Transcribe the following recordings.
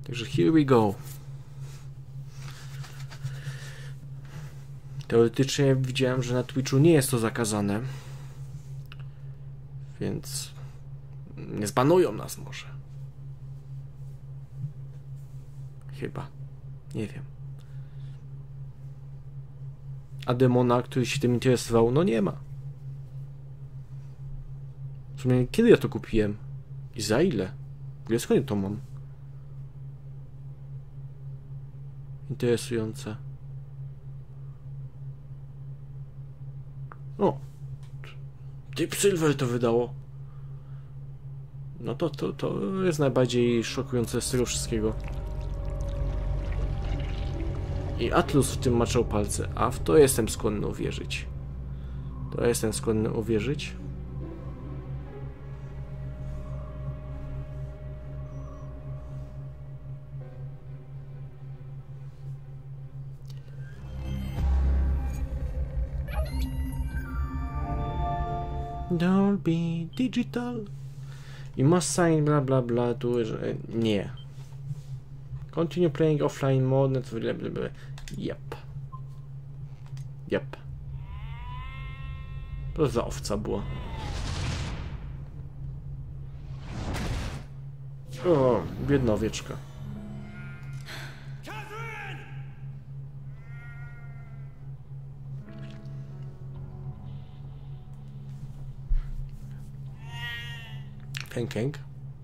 Także here we go. Teoretycznie widziałem, że na Twitchu nie jest to zakazane. Więc nie zbanują nas może. Chyba. Nie wiem. A demona, który się tym interesował, no nie ma. W sumie, kiedy ja to kupiłem? I za ile? Skąd to mam? Interesujące. O! Deep Silver to wydało. No to jest najbardziej szokujące z tego wszystkiego. I Atlus w tym maczał palce, a w to jestem skłonny uwierzyć. To jestem skłonny uwierzyć. Don't be digital. You must sign bla bla bla to... Nie. Continue playing offline mode. Bla bla bla. Yep. Yep. To za owca była. O, biedna owieczka. Pękęk.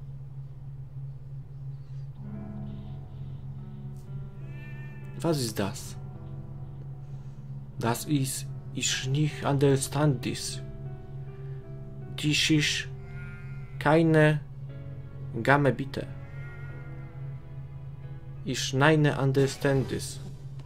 Was ist das? Das ist... Ich nicht understand this. Dies ist keine Game bitte. Ich nein understand this.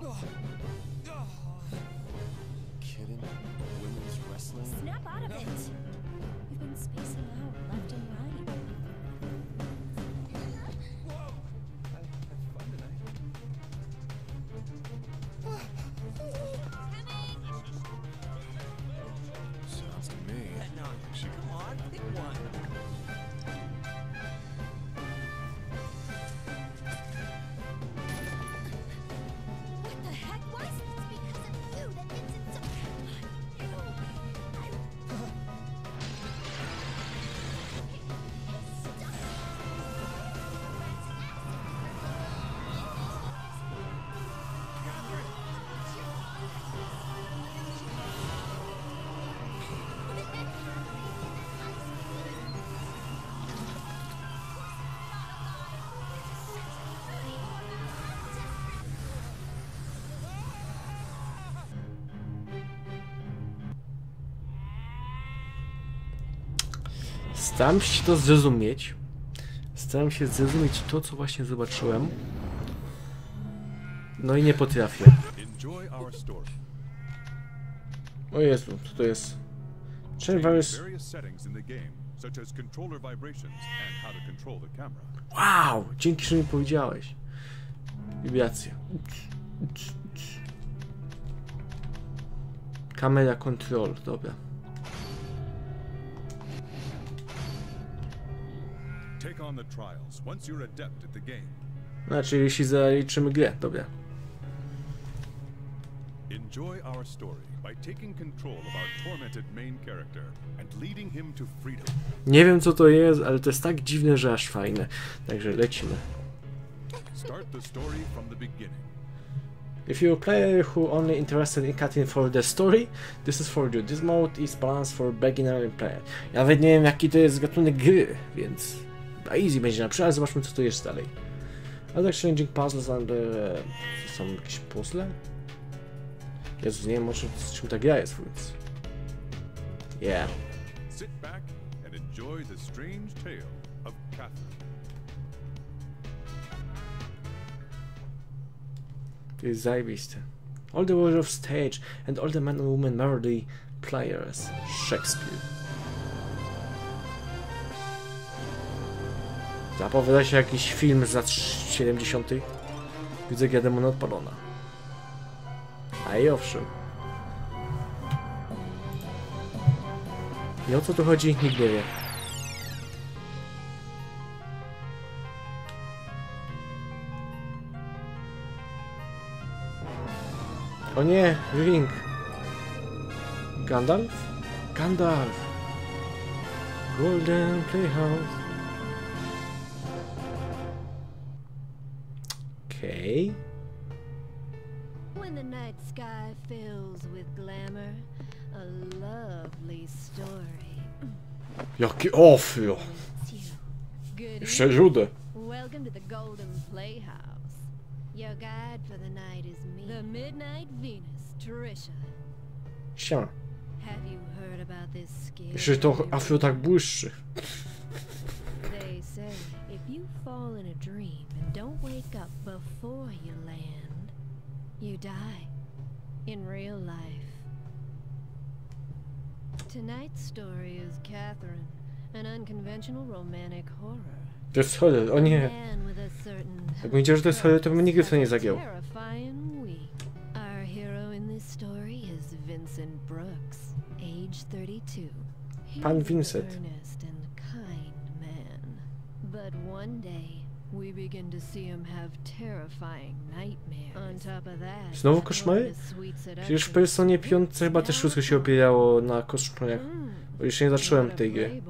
Staram się to zrozumieć. Staram się zrozumieć to, co właśnie zobaczyłem. No i nie potrafię. O Jezu, co to jest? Wow! Dzięki, że mi powiedziałeś. Wibracje. Kamera control, dobra. Znaczy, jeśli zaliczymy grę, dobra. Enjoy our story by taking control of our tormented main character and leading him to freedom. Nie wiem co to jest, ale to jest tak dziwne, że aż fajne. Także lecimy. Start the story from the beginning. If you're a player who only interested in cutting for the story, this is for you. This mode is balanced for beginner player. Ja nawet nie wiem jaki to jest gatunek gry, więc easy będzie na przykład, ale zobaczmy co tu jest dalej. Other changing puzzles and są jakieś puzzle? Jezus, nie wiem o czym ta gra jest, więc... Yeah. Sit back and enjoy the strange tale of Catherine. To jest zajebiste. All the world of stage and all the men and women melody players. Shakespeare. Zapowiada się jakiś film z lat 70. Widzę, jak demona odpalona. A i owszem. I o co tu chodzi? Nikt nie wie. O nie, Ring. Gandalf? Gandalf. Golden Playhouse. Okej. When the night sky fills with glamour, a lovely story. Jaki ofio. Good Jeszcze rude. Welcome to the Golden Playhouse. Your guide for the night is me, the Midnight Venus, Trisha. Siema. Have you heard about this skill? Jeszcze to afro tak błyszczy. They say if you fall in a dream and don't wake up before you land, you die in real life. Tonight's story is Catherine, an unconventional romantic horror. To jest horror, o nie. Jak powiedział, że to jest horror, to bym nigdy sobie nie zagiął. Our hero in this story is Vincent Brooks, age 32. Pan Vincent. Earnest and kind man. But one day we begin to see him have terrifying nightmares. On top of that, Znowu koszmary? Przecież w Personie 5 chyba też wszystko się opierało na koszmarach. Bo jeszcze nie zacząłem tej gry.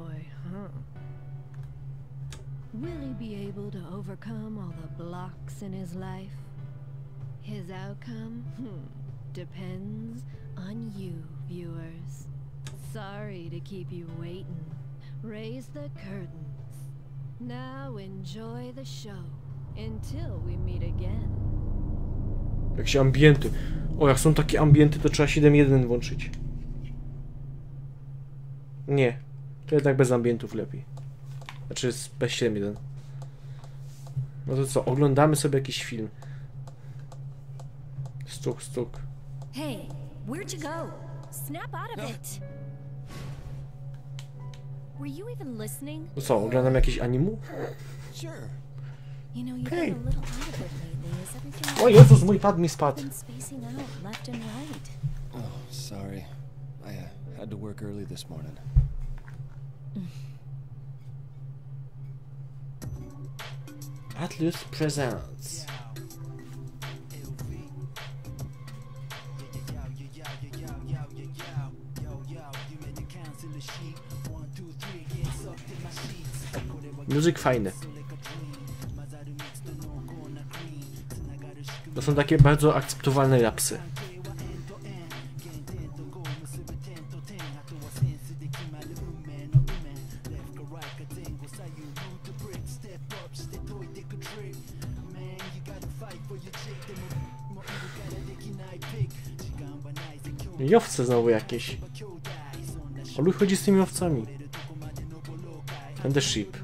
Will he be able to overcome all the blocks in his life? His outcome depends on you, viewers. Sorry to keep you waiting. Raise the curtains. Now enjoy the show until we meet again. Jakieś ambienty. O, jak są takie ambienty, to trzeba 7.1 włączyć. Nie. To jednak bez ambientów lepiej. Znaczy bez 7.1. No to co, oglądamy sobie jakiś film. Stuk, stuk. Hey, where'd you go? Snap out of it. Were you even listening? No co, oglądam jakiś animu? Sure. You know, you've been a little out of it lately. Is everything O Jezus, mój pad mi spadł. been spacing out left and right? Oh, sorry. I had to work early this morning. Atlus Presents. Muzyk fajny. To są takie bardzo akceptowalne rapsy. I owce znowu jakieś. O luj chodzi z tymi owcami. And the sheep.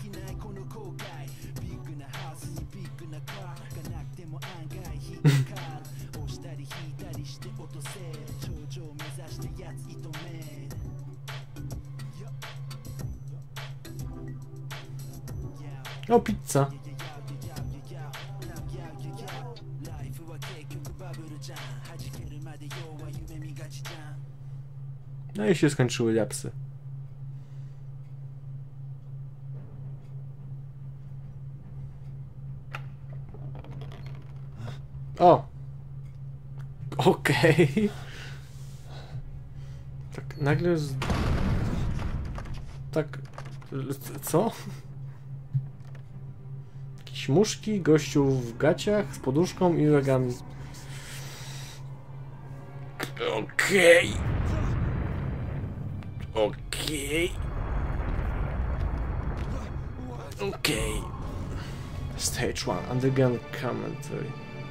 O, pizza. No i się skończyły japsy. O! Okej. Tak nagle tak... Co? Jakieś muszki, gościu w gaciach z poduszką i rogami. Okej. Okej. Okej. Stage 1. Underground commentary.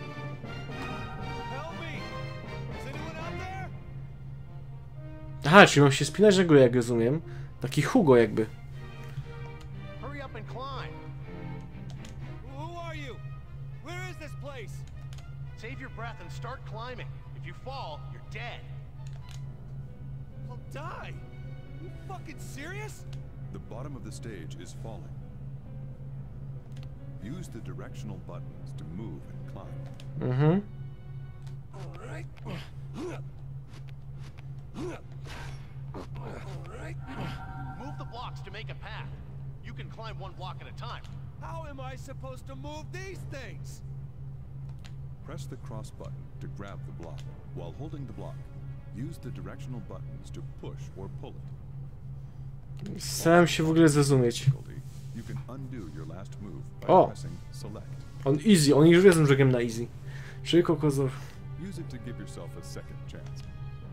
Aha, czyli mam się spinać na górę, jak rozumiem. Taki Hugo jakby. Hurry up and climb. Who are you? Where is this place? Save your breath and start climbing. If you fall, you're dead. I'll die. You fucking serious? The bottom of the stage is falling. Use the directional buttons to move and climb. Mhm. All right. Move the blocks to make a path. You can climb one block at a time. How am I supposed to move these things? Press the cross button to grab the block. While holding the block, use the directional buttons to push or pull it. Staram się w ogóle zrozumieć. You can undo your last move by O! pressing select. On easy, oni już wiedzą, że gram na easy. Szybko kozor. Use it to give yourself a second chance.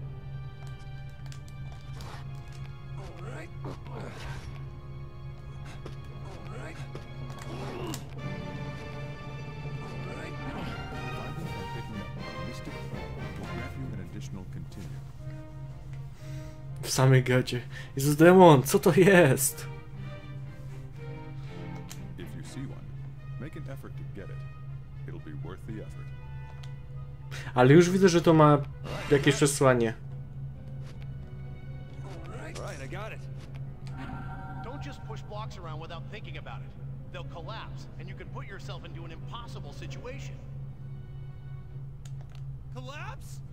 W samej gacie. Jezus demon, co to jest? If you see one, make an effort to get it. It'll be worth the effort. Ale już widzę, że to ma jakieś przesłanie. Right, I got it. Don't just push blocks around without thinking about it. They'll collapse, and you can put yourself into an impossible situation. Collapse?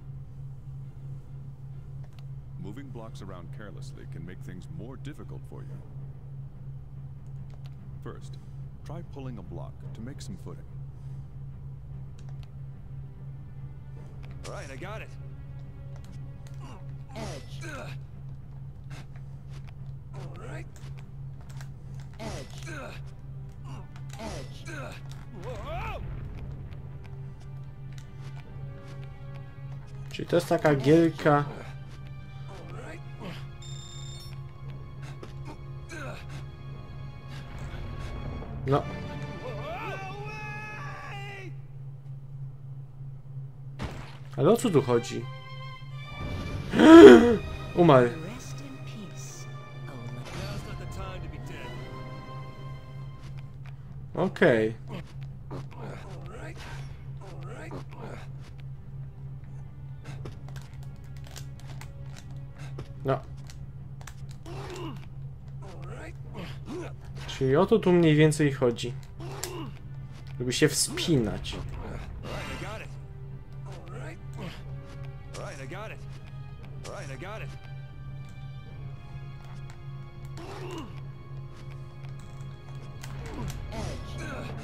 Moving blocks around carelessly can make things more difficult for you. First, try pulling a block to make some footing. All right, I got it. Edge. All right. Edge. Edge. Whoa! Czyli to jest taka gierka. No. Ale o co tu chodzi? Umarł. Rest in peace, Oleg. Now's not the time to be dead. Okej. All right. All right. No. All right. Czyli o to tu mniej więcej chodzi. Żeby się wspinać. All right, I got it. All right. All right, I got it. All right, I got it. Edge.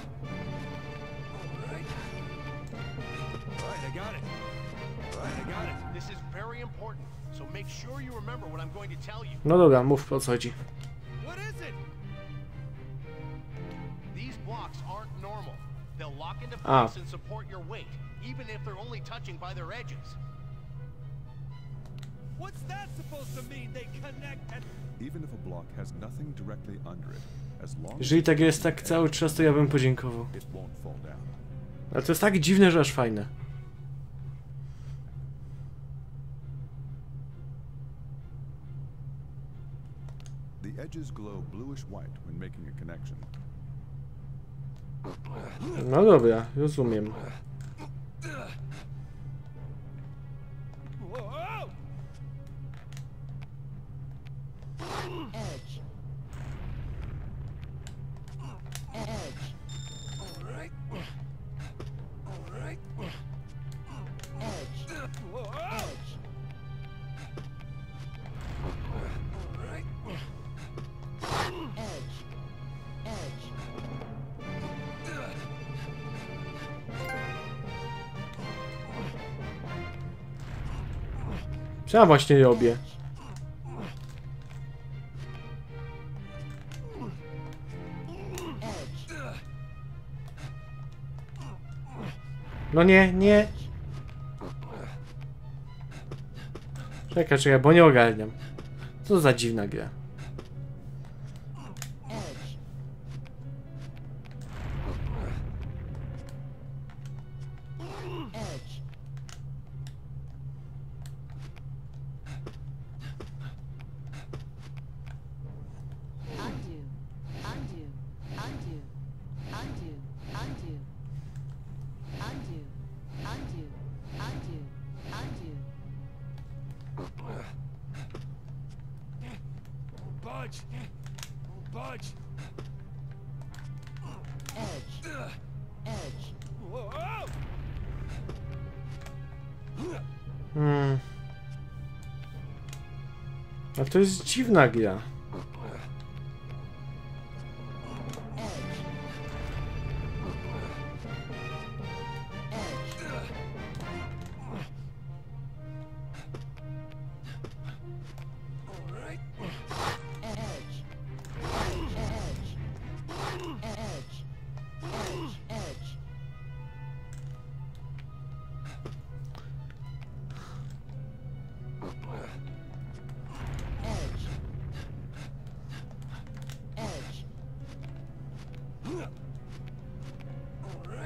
All right. All right, I got it. All right, I got it. This is very important, so make sure you remember what I'm going to tell you. No dobra, mów o co chodzi. What is it? These blocks aren't normal. They'll lock into place and support your weight, even if they're only touching by their edges. What's that supposed to mean? They connect and... Even if a block has nothing directly under it, as long as Jeżeli tak jest tak cały czas, to ja bym podziękował. it won't fall down. Ale to jest tak dziwne, że aż fajne. The edges glow bluish-white when making a connection. No dobra, rozumiem. Whoa! Edge. Edge. All right. All right. Edge. Whoa! Edge. All right. Edge. Edge. Co ja właśnie robię? Edge. No nie, nie. Czekaj, bo nie ogarniam. Co za dziwna gra. Edge. Edge. Undo, undo, undo, undo, undo, undo, undo, undo, undo. Budge. Budge. Edge. Edge. Whoa! A to jest dziwna gra. Edge.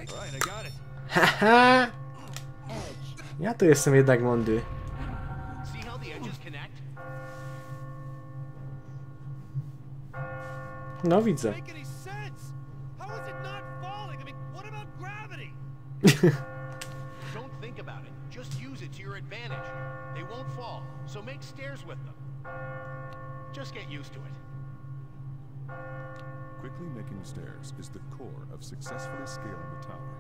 Haha! Ja to jestem jednak mądry. No widzę. Don't think about it. Just use it to your advantage. They won't fall, so make stairs with them. Just get used to it. Quickly making stairs is the core of successfully scaling the tower.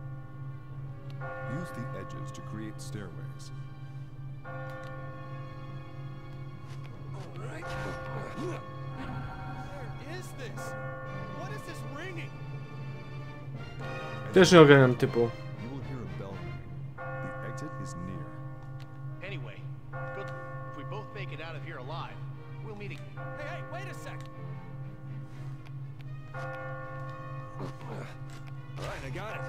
Use the edges to create stairways. Alright. Where is this? What is this ringing? Też nie ogarniam typu. You will hear a bell ringing. The exit is near. Anyway, good. If we both make it out of here alive, we'll meet again. Hey, wait a sec. Alright, I got it.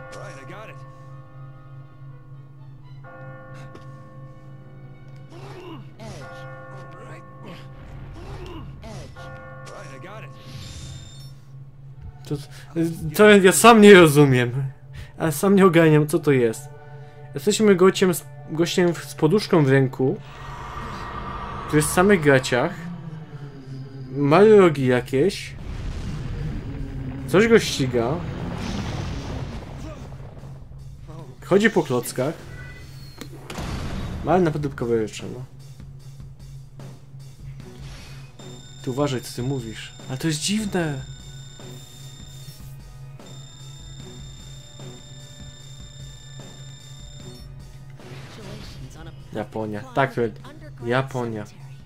Edge. Alright. Edge. Alright, I got it. To ja sam nie rozumiem. Ale sam nie ogarniam, co to jest. Jesteśmy gościem z poduszką w ręku, który jest w samych gaciach. Ma rogi jakieś. Coś go ściga. Chodzi po klockach. Ale naprawdę powietrze, no. Ty uważaj, co ty mówisz. Ale to jest dziwne. Japonia. Tak, Japonia.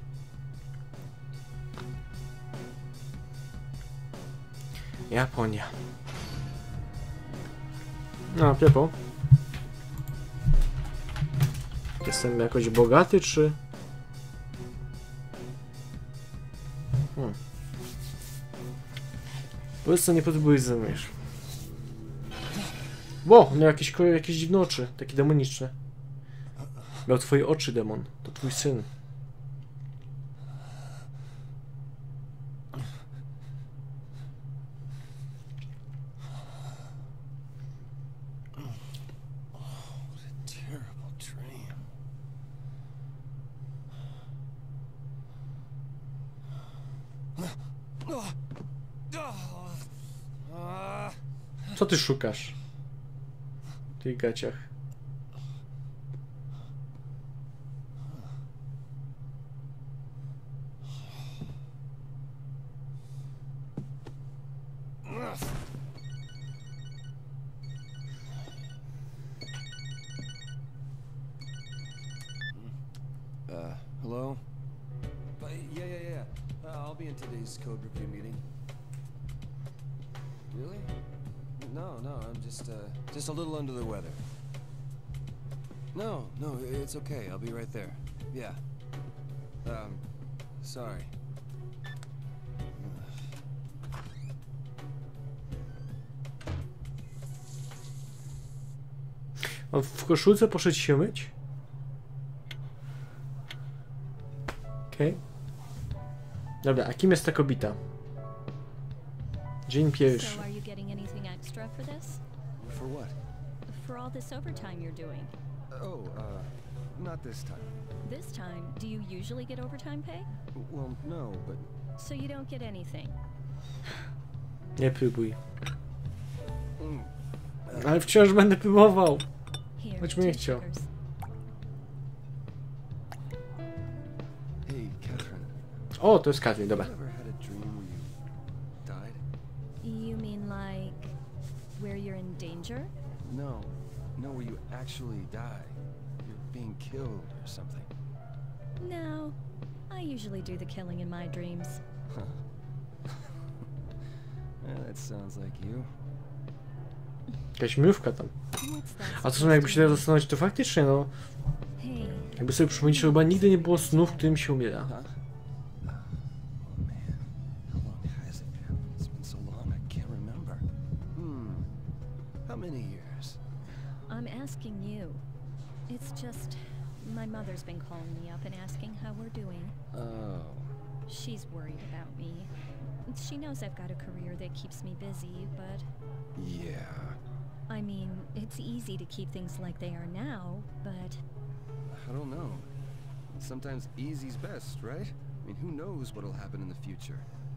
Japonia. No, Piepo. Jestem jakoś bogaty, czy... Powiedz, co nie potrzebujesz zamierz. Ło, no jakieś dziwne oczy, takie demoniczne. Miał twoje oczy, demon. To twój syn. Co ty szukasz w tych gaciach? Hello? Yeah. I'll be in today's code review meeting. Really? No, I'm just a little under the weather. No, it's okay. I'll be right there. Yeah. Sorry. On w koszulce poszedł się myć? Okej. Dobra, a kim jest ta kobieta? Dzień pierwszy. So are you getting anything extra for this? For what? For all this overtime you're doing. Oh, not this time. This time, do you usually get overtime pay? Well, no, but... So you don't get anything. Nie próbuj. Ale wciąż będę próbował. Here, Choćby nie chciał. Hey, Catherine. O, to jest Katrin, dobra. Have you ever had a dream where you died? You mean like where you're in danger? No, where you actually die. You're being killed or something. No, I usually do the killing in my dreams. Huh. Yeah, that sounds like you. Jakaś mrówka tam. What's that A co jakby się teraz zastanowić, to faktycznie no... Hey, Jakby sobie przypomnieć, że chyba nigdy nie było snu, w którym się umiera. Huh? Oh man, how long has it been? It's been so long I can't remember. How many years? I'm asking you. It's just my mother's been calling me up and asking how we're doing. Oh. She's worried about me. She knows I've got a career that keeps me busy, but Yeah. I mean, easy to keep things like they are now, but... I don't know. Sometimes easy's best, right? I mean, who knows what'll happen in the future?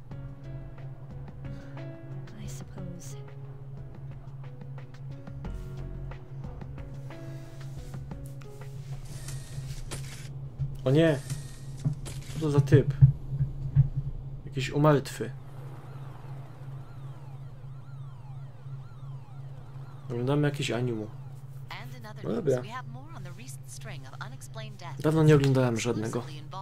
I suppose. O nie! Co to za typ? Jakiś umartwy. Oglądamy jakiś anime. No dobra. Dawno nie oglądałem żadnego.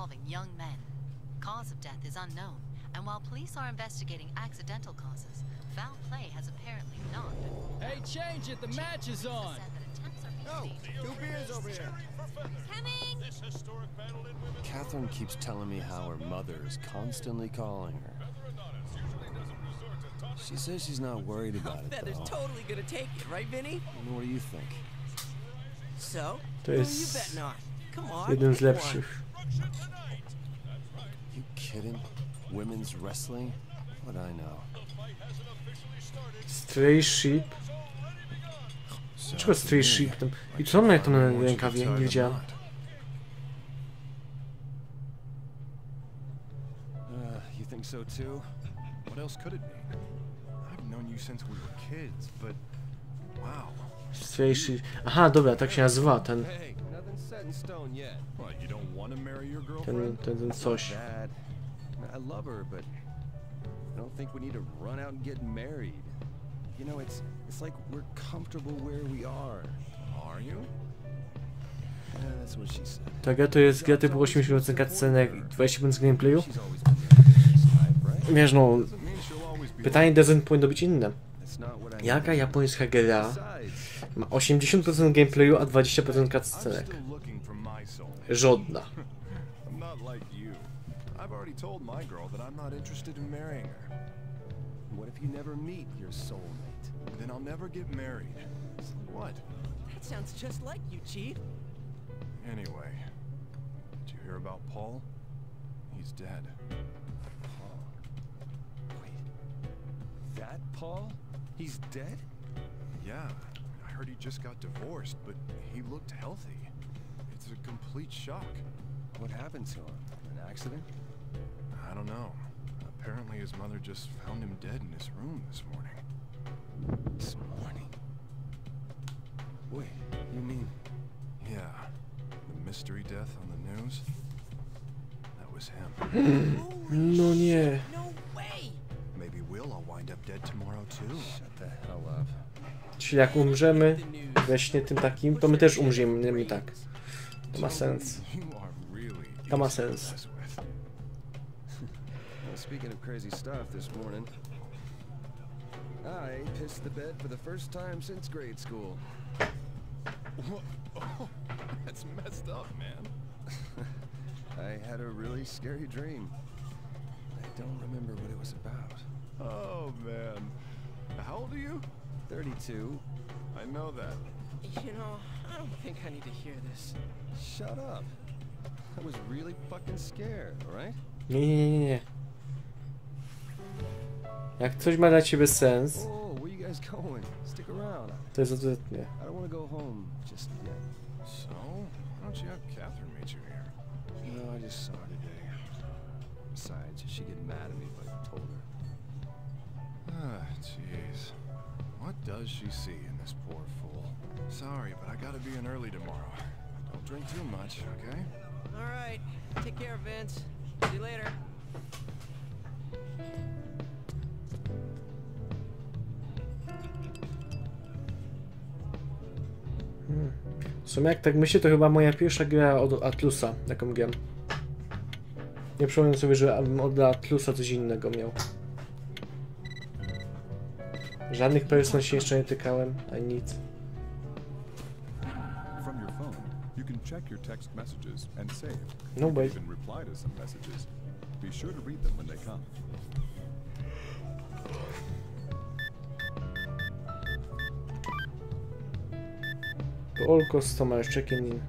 Hey, change it. The match is on. Oh, 2 beers over here. Coming! Catherine keeps telling me how her mother is constantly calling her. She says she's not worried about it, Feather's though. totally gonna take it, right, Vinny? What do you think? So? To Who jest you betting on? Come on. jeden z pick one. lepszych. You kidding? Women's wrestling? What I know. Stray Sheep. Dlaczego Stray Sheep? I co on ma tam na rękawie? Nie wiedziałem. You think so too? What else could it be? I've known you since we were kids, but wow. Stray Sheep. Aha, dobra, tak się nazywa ten Hey, nothing's set in stone yet. What, you don't want to marry your girlfriend? ten coś. Dad, I love her, but I don't think we need to run out and get married. You know, it's like we're comfortable where we are. Are you? Yeah, that's what she said. Ta gra to jest gra typu 80% cutscenek i 20% gameplayu. She's always been this type, right? Wiesz, no, Doesn't mean she'll always be pytanie design powinno być inne. That's not what I Jaka japońska gra Besides, ma 80% gameplayu, a 20% I'm cutscenek? still looking for my soul. Żadna. I'm not like you. I've already told my girl that I'm not interested in marrying her. what if you never meet your soulmate? Then I'll never get married. So what? That sounds just like you, Chief. Anyway, did you hear about Paul? He's dead. Paul. Wait. That Paul? He's dead? Yeah, I heard he just got divorced, but he looked healthy. It's a complete shock. What happened to him? An accident? I don't know. Apparently his mother just found him dead in his room this morning. This morning? Wait, you mean... Yeah, the mystery death on the news. That was him. No nie. No way! Maybe I'll wind up dead tomorrow too. Shut the hell up. Czyli jak umrzemy we śnie tym takim, to my też umrzemy i tak. To ma sens. You are really To ma easy to sens. mess with. Well, speaking of crazy stuff this morning, I pissed the bed for the first time since grade school. What? Oh, that's messed up, man. I had a really scary dream. I don't remember what it was about. Oh, man. How old are you? 32. I know that. You know, I don't think I need to hear this. Shut up. I was really fucking scared, alright? Nie. Jak coś ma dla ciebie sens, Oh, where you guys going? Stick around. to jest odwrotnie. I don't want to go home just yet. So, why don't you have Catherine meet you here? No, I just saw her today. Besides, she'd get mad at me if I told her. Ah, jeez. What does she see in this poor fool? Sorry, but I gotta be in early tomorrow. Don't drink too much, okay? All right. Take care, Vince. See you later. W sumie jak tak myślę, to chyba moja pierwsza gra od Atlusa, jaką gram. Nie przypomnę sobie, że od Atlusa coś innego miał. Żadnych person się jeszcze nie tykałem, ani nic. From your phone, you can check your text messages and save. No way. You can even reply to some messages. Be sure to read them when they come. To all customers checking in.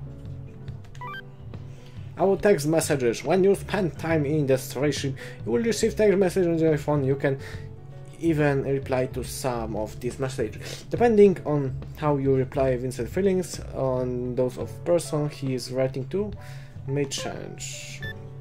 Our text messages. When you spend time in the station, you will receive text messages on your phone. You can even reply to some of these messages. Depending on how you reply Vincent's feelings on those of person he is writing to may change.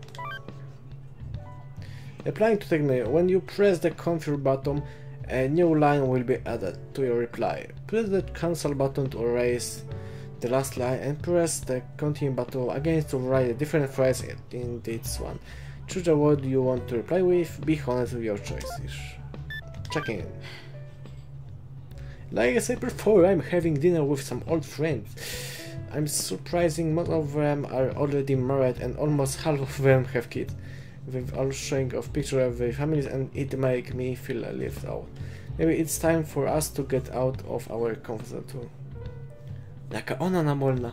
Replying to technique. When you press the confirm button, a new line will be added to your reply. Press the cancel button to erase the last line and press the continue button again to write a different phrase in this one. Choose the word you want to reply with, be honest with your choices. Checking in. Like I said before, I'm having dinner with some old friends. I'm surprising most of them are already married and almost half of them have kids. With all showing of pictures of their families and it makes me feel left out. Maybe it's time for us to get out of our comfort zone too. Jaka ona namolna.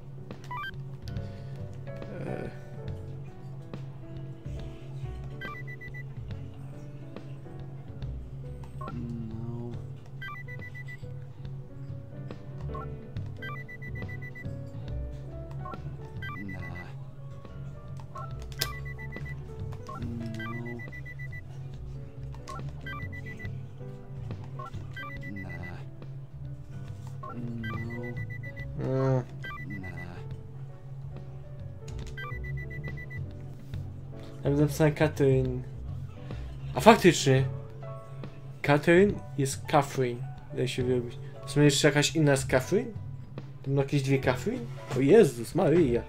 Ja napisałem Catherine. A faktycznie! Catherine jest Catherine. Da się wyrobić. W sumie jeszcze jakaś inna z Catherine? Tam jakieś dwie Catherine? O Jezus Maryja!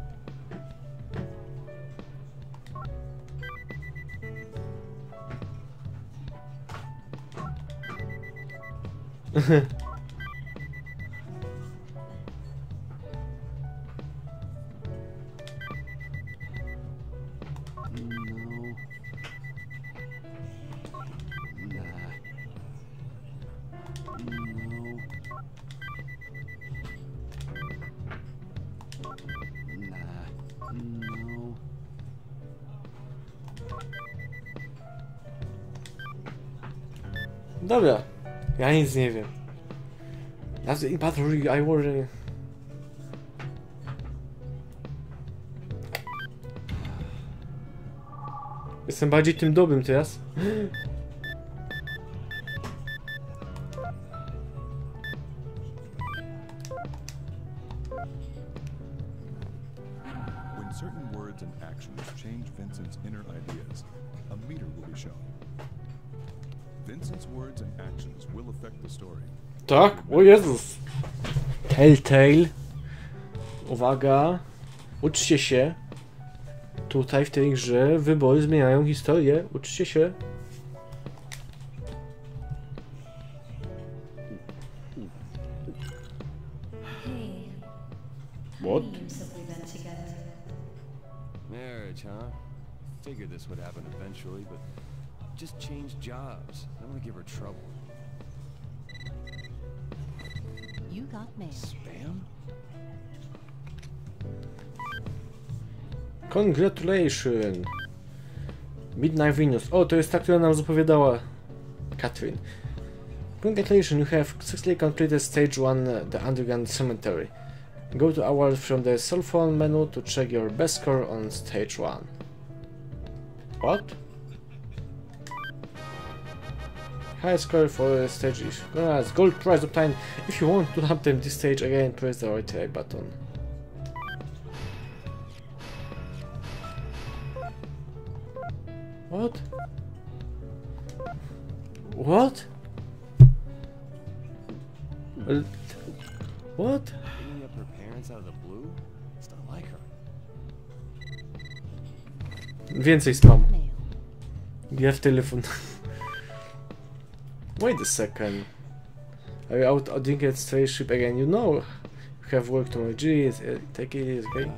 Dobra, ja nic nie wiem. That's the battery I worry. Jestem bardziej tym dobrym teraz. When certain words and actions change Vincent's inner ideas, a meter will be shown. Vincent's words and actions will affect the story. Tak? O Jezus! Telltale. Uwaga. Uczcie się. Tutaj w tej grze wybory zmieniają historię. Uczcie się. What? Marriage, huh? Figured this would happen eventually, but just change jobs. I don't want to give her trouble. You got mail. Spam? Congratulations! Midnight Venus. O, to jest ta, która nam zapowiadała Catherine. Congratulations, you have successfully completed stage 1, the underground cemetery. Go to awards from the cell phone menu to check your best score on stage 1. What? High score for stage is gold prize obtained. If you want to attempt this stage again, press the right button. What? What? What? Bringing up her parents out of the blue? It's not like her. Więcej spam. Ja w telefon. Wait a second. Are you out drinking at spaceship again? You know you have worked on G. Take it, okay?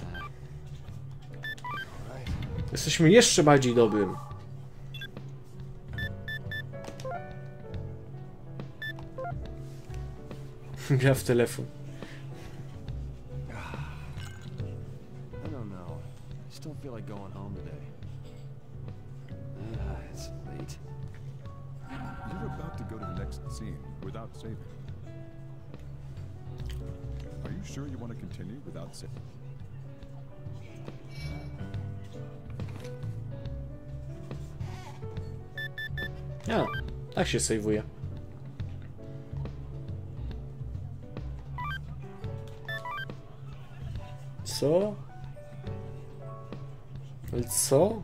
Jesteśmy jeszcze bardziej dobrym. Gra w telefon. I don't know. I still feel like going home today. It's late. You're about to go to the next scene without saving. Are you sure you want to continue without saving? A, tak się sejwuje. Co? Ale co?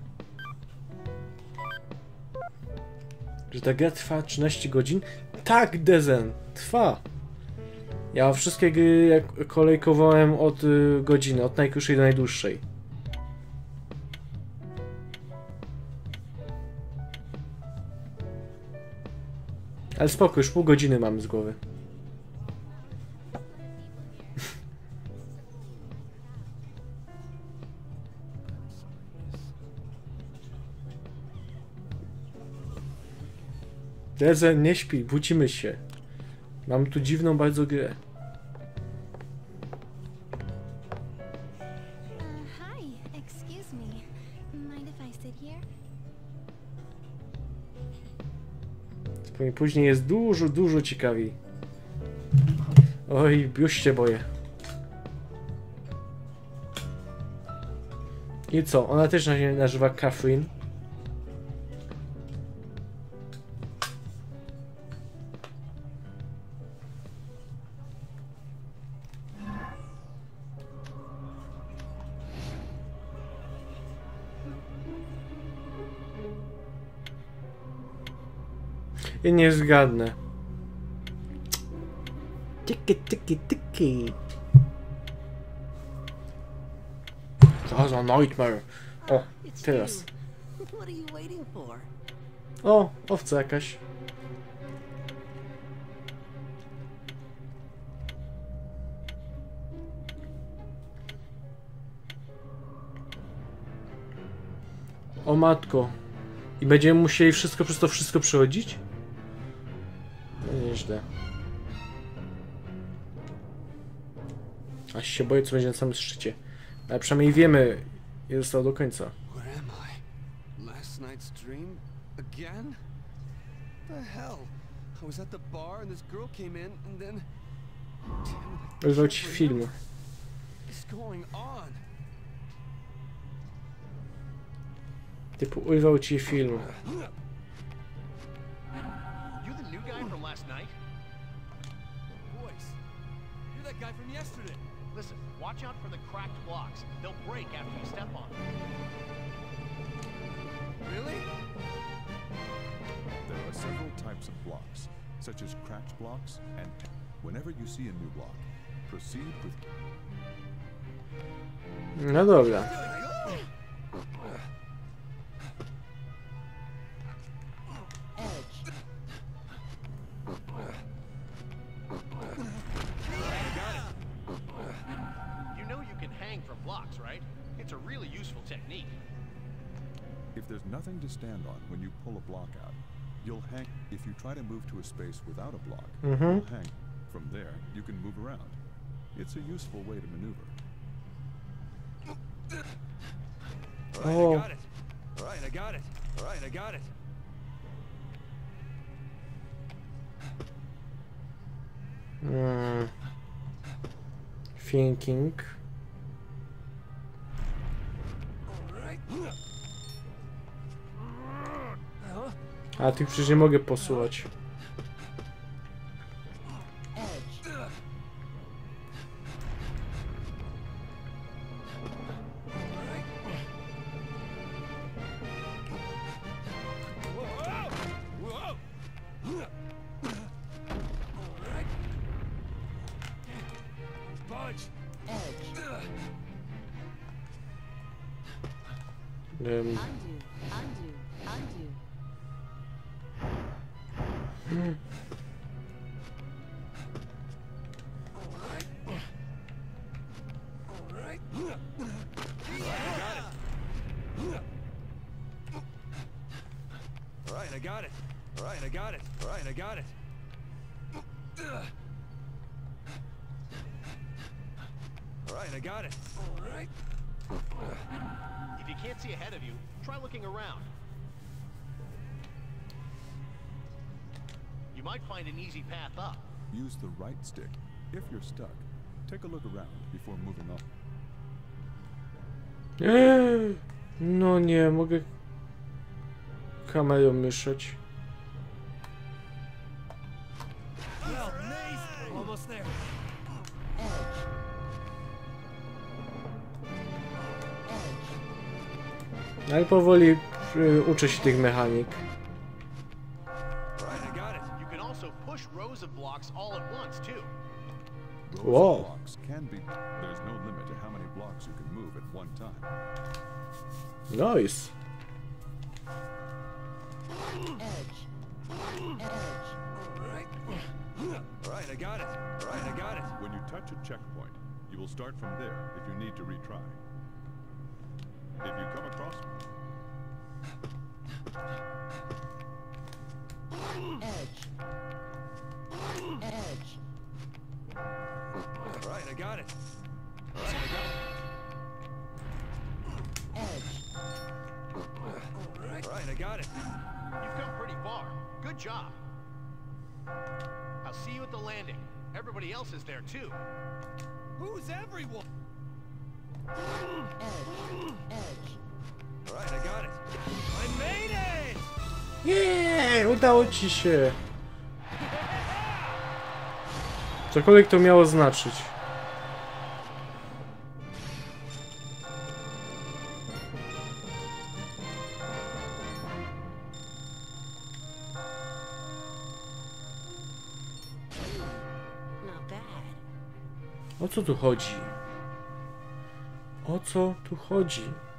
Że ta gra trwa 13 godzin? Tak, Dezen, trwa. Ja wszystkie gry jak kolejkowałem od godziny, od najkrótszej do najdłuższej. Ale spoko, już pół godziny mam z głowy. Dezen, nie śpi, budzimy się. Mam tu dziwną bardzo grę. Hi, excuse me. Mind if I sit here? Później jest dużo ciekawiej. Oj, już się boję. I co? Ona też się nazywa Catherine. I nie zgadnę. Tyki. To za nightmare. O, teraz. O, owca jakaś. O matko. I będziemy musieli wszystko przez to wszystko przechodzić? No nieźle. Aż się boję, co będzie na samym szczycie. Ale przynajmniej wiemy, ile zostało do końca. Where am I? Last night's dream? Again? The hell? I was at the bar and this girl came in and then... Używał ci film. What's going on? Typu używał ci film. You the new guy from last night? Boys, you're that guy from yesterday. Listen, watch out for the cracked blocks. They'll break after you step on them. Really? There are several types of blocks, such as cracked blocks, and whenever you see a new block, proceed with... No dobra. You know you can hang from blocks, right? It's a really useful technique. If there's nothing to stand on when you pull a block out, you'll hang. If you try to move to a space without a block, you'll hang. From there, you can move around. It's a useful way to maneuver. All right, I got it. All right, I got it. All right, I got it. Thinking. A tych przecież nie mogę posuwać. All right, I got it. All right. If you can't see ahead of you, try looking around. You might find an easy path up. Use the right stick. If you're stuck, take a look around before moving on. No nie, mogę kamerą myszeć. Ale powoli uczę się tych mechanik. Wow. Nice. Alright, I got it. Alright, I got it. When you touch a checkpoint, you will start from there if you need to retry. If you come across Edge. Edge. Alright, I got it. Alright, I got it. Edge. Alright, I got it. You've come pretty far. Good job. I'll see you at the landing. Everybody else is there too. Who's everyone? Edge. Edge. Alright, I got it. I made it! Nie, udało ci się. Cokolwiek to miało znaczyć. O co tu chodzi? O co tu chodzi?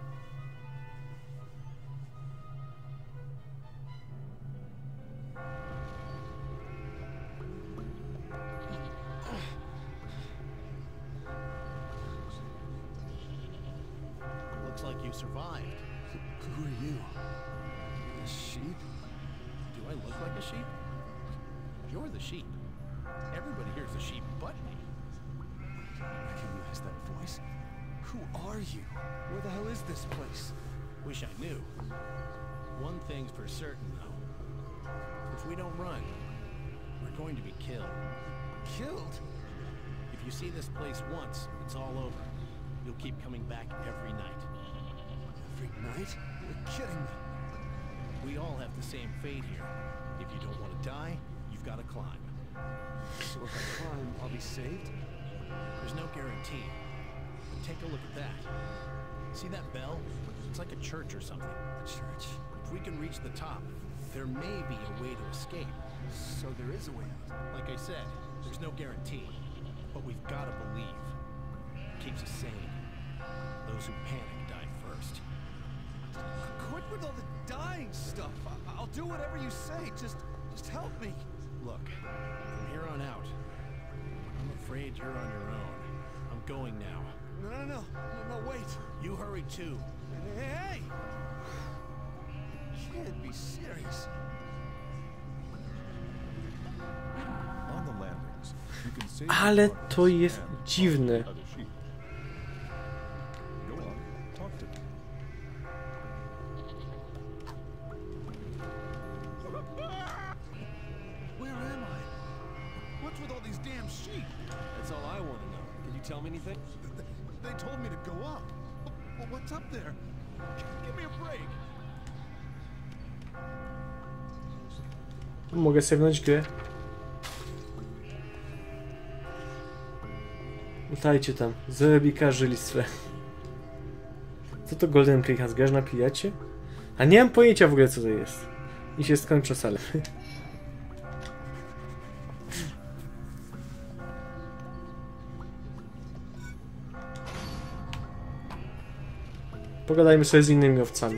Looks like you survived. Who are you? A sheep? Do I look like a sheep? You're the sheep. Everybody here's a sheep but me. Recognize that voice? Who are you? Where the hell is this place? Wish I knew. One thing's for certain, though. If we don't run, we're going to be killed. Killed? If you see this place once, it's all over. You'll keep coming back every night. Every night? You're kidding me. We all have the same fate here. If you don't want to die, you've got to climb. So if I climb, I'll be saved? There's no guarantee. But take a look at that. See that bell? It's like a church or something. A church? If we can reach the top, there may be a way to escape. So there is a way out? Like I said, there's no guarantee. But we've got to believe. Keeps us sane. Those who panic die first. Quit with all the dying stuff. I'll do whatever you say. Just help me. Look, from here on out, I'm afraid you're on your own. I'm going now. No, wait. You hurry too. Hey! You can't be serious. on the landings. You can save Ale to jest dziwne. Go on, talk to me. Where am I? What's with all these damn sheep? That's all I want to know. Can you tell me anything? They told me to go up. Well, what's up there? Give me a break. Mogę save'nąć grę. Utajcie tam, zarobikarze listwę. Co to Golden Playhouse? Grasz na pijacie? A nie mam pojęcia w ogóle co to jest. I się skończę salę. Pogadajmy sobie z innymi owcami.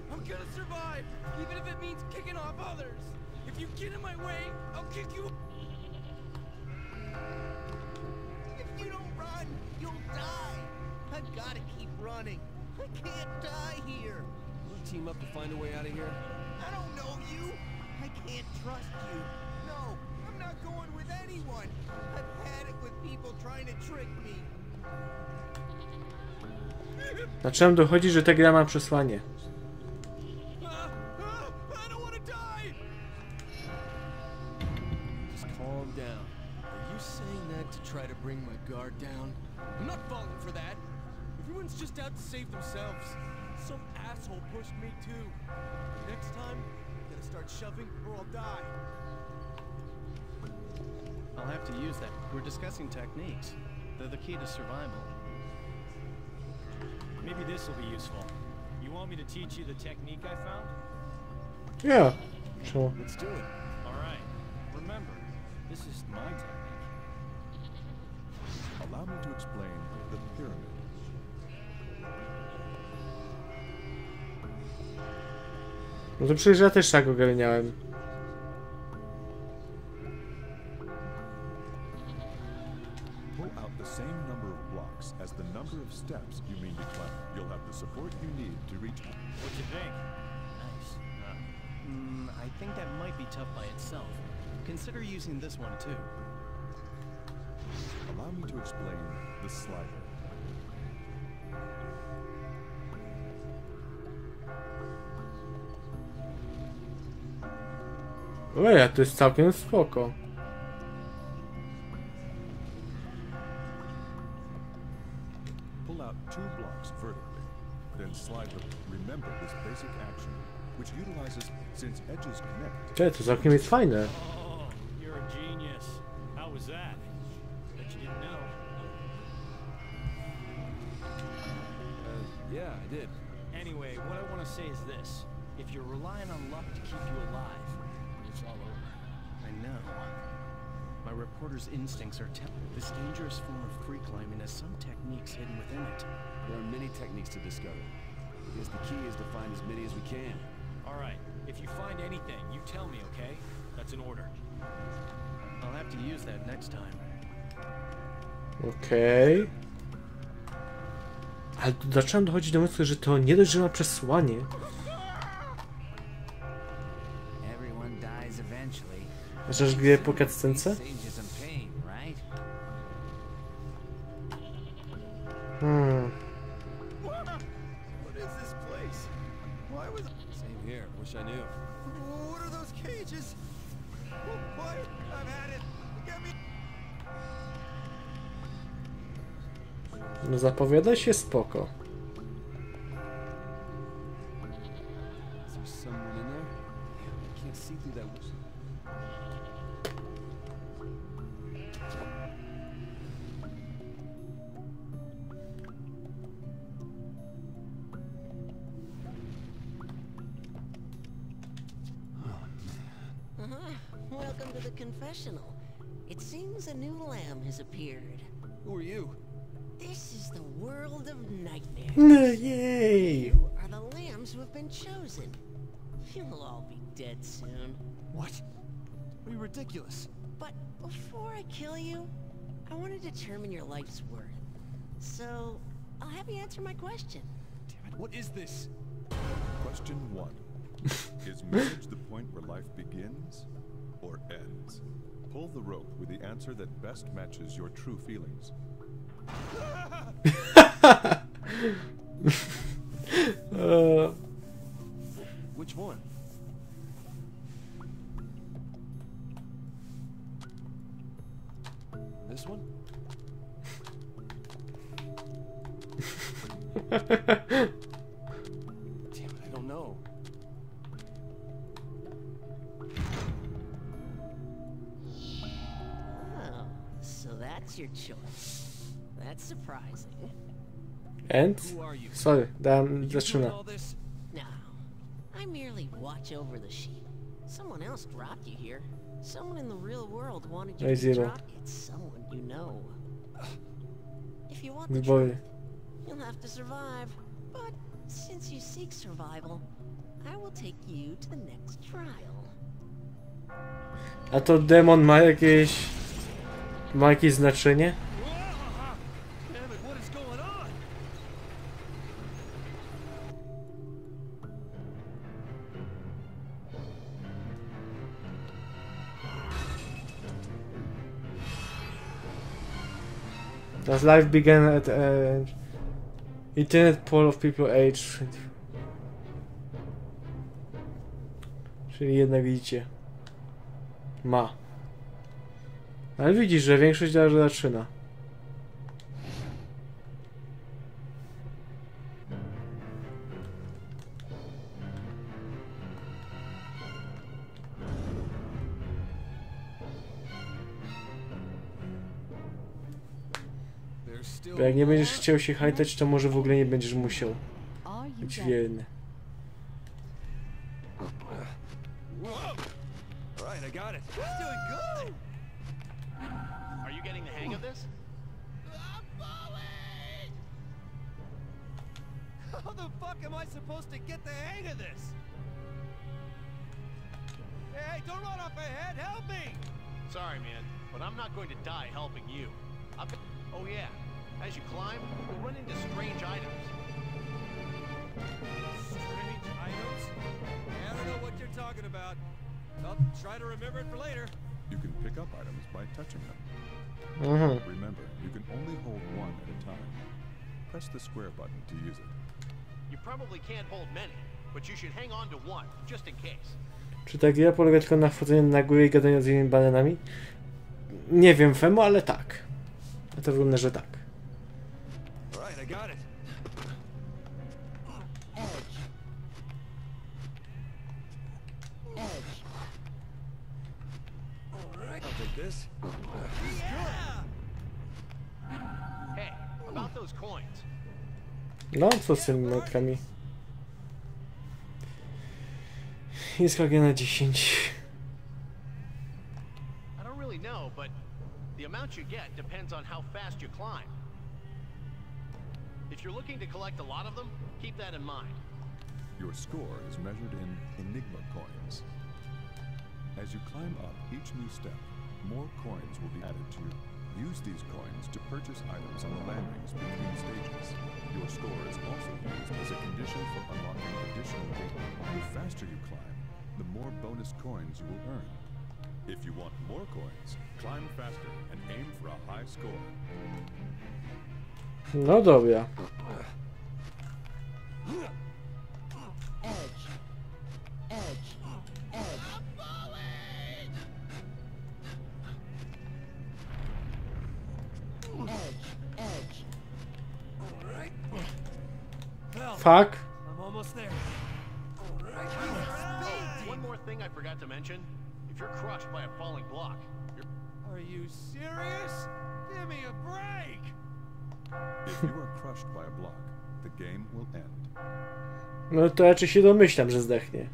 Team up to find a way out of here? I don't know you. I can't trust you. No, I'm not going with anyone. Zacząłem dochodzić, że ta gra ma przesłanie. Try to bring my guard down. I'm not falling for that. Everyone's just out to save themselves. Some asshole pushed me too. Next time, I'm gonna start shoving or I'll die. I'll have to use that. We're discussing techniques. They're the key to survival. Maybe this will be useful. You want me to teach you the technique I found? Yeah, sure. Let's do it. All right. Remember, this is my technique. Allow me to explain the pyramid. No to przecież ja też tak ogarniałem. Pull out the same number of blocks as the number of steps you mean to climb. You'll have the support you need to reach. What you think? Nice. I think that might be tough by itself. Consider using this one too. Allow me to explain the slider. Ojej, to jest całkiem spoko. Pull out 2 blocks vertically, then slide them. Remember this basic action, which utilizes since edges connect. Cześć, to całkiem jest fajne. Oh, you're a genius. How was that? Bet you didn't know. Yeah, I did. Anyway, what I want to say is this. If you're relying on luck to keep you alive, it's all over. I know. My reporter's instincts are this dangerous form of free climbing has some techniques hidden within it. There are many techniques to discover. I guess the key is to find as many as we can. All right. If you find anything, you tell me, okay? That's an order. I'll have to use that next time. Okej. Ale tu zacząłem dochodzić do wniosku, że to nie dość, że ma przesłanie. Chociaż gdzie po cutscence? What is this place? Why was same here? Wish I knew. What are those cages? What? I've had it. Get me. No zapowiada się spoko. Is there someone in there? I can't see through that. Welcome to the confessional. It seems a new lamb has appeared. Who are you? This is the world of nightmares. Yay! You are the lambs who have been chosen. You'll all be dead soon. What? Are you ridiculous? But before I kill you, I want to determine your life's worth. So, I'll have you answer my question. Damn it, what is this? Question 1. Is marriage the point where life begins or ends? Pull the rope with the answer that best matches your true feelings. Which one? This one? Damn it, I don't know. Oh, so that's your choice. That's surprising. And? Who are you? Sorry, dałem Doing zaczyna. all this? No, I merely watch over the sheep. Someone else dropped you here. Someone in the real world wanted you Hey, to Zero. drop. It's someone you know. If you want the Wybory. truth, you'll have to survive. But since you seek survival, I will take you to the next trial. A to demon ma jakieś... Ma jakieś znaczenie? Damn it, what is going on? As life began at internet poll of people age. Czyli jednak widzicie. Ma. Ale widzisz, że większość zaczyna. Bo jak nie będziesz chciał się hajtać, to może w ogóle nie będziesz musiał być wierny. Alright, I got it. It's doing good. Are you getting the hang of this? How the fuck am I supposed to get the hang of this? Hey, don't run off ahead. Help me! Sorry, man, but I'm not going to die helping you. Oh yeah, as you climb, you'll run into strange items. Strange items? I don't know what you're talking about. I'll try to remember it for later. You can pick up items by touching them. Remember, you can only hold one at a time. Press the square button to use it. You probably can't hold many, but you should hang on to one, just in case. Czy ta gra polega tylko na wchodzeniu na górę i gadaniu z innymi bananami? Nie wiem, Femo, ale tak. A to wygląda, że tak. Alright, I got it. This? Yeah! Hey, about those coins. No, co z tymi notkami? Jest KG na 10. I don't really know, but the amount you get depends on how fast you climb. If you're looking to collect a lot of them, keep that in mind. Your score is measured in Enigma coins. As you climb up each new step, more coins will be added to you. Use these coins to purchase items on the landings between stages. Your score is also used as a condition for unlocking additional data. The faster you climb, the more bonus coins you will earn. If you want more coins, climb faster and aim for a high score. No dobra. Edge. Edge. Edge. Edge. All right. Well, Fuck. I'm almost there. All right. One more thing I forgot to mention. If you're crushed by a falling block, you're... Are you serious? Give me a break! If you are crushed by a block, the game will end. No to raczej się domyślam, że zdechnie.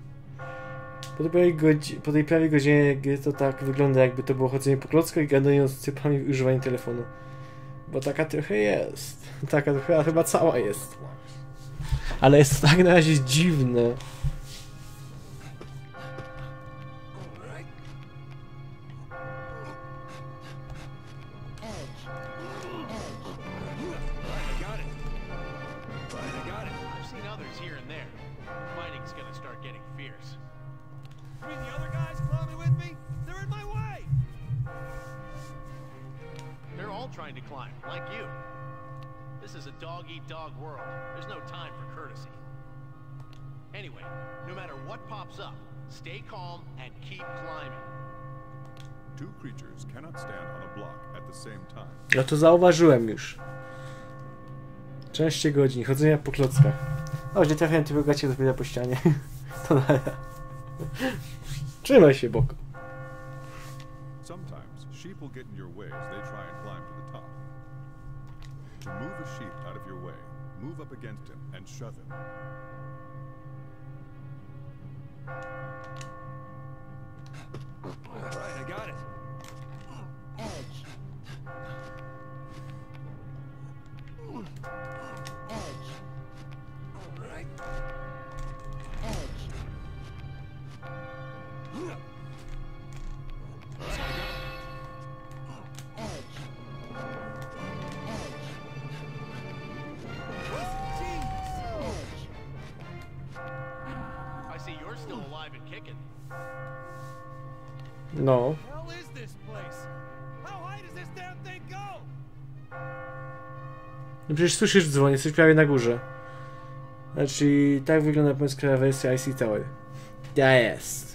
Po tej prawie godzinie gry to tak wygląda, jakby to było chodzenie po klockach i gadanie z cypami i używanie telefonu. Bo taka trochę jest. Taka trochę chyba cała jest. Ale jest tak na razie dziwne. Trying to climb, like you. This is a dog-eat-dog world. There's no time for courtesy. Anyway, no matter what pops up, stay calm and keep climbing. Two creatures cannot stand on a block at the same time. No to zauważyłem już. 13 godzin chodzenia po klockach. O, nie trafiłem tylko gacie do po ścianie. To nada. Trzymaj się, Boko. Sometimes sheep will get in your way as they try and climb to the top. To move a sheep out of your way, move up against him and shove him. All right, I got it. Edge. Edge. All right. Edge. No. What the hell is this place? How high does this damn thing go? No przecież słyszysz dzwon, jesteś prawie na górze. Znaczy, tak wygląda polska wersja IC Tower. Ta jest.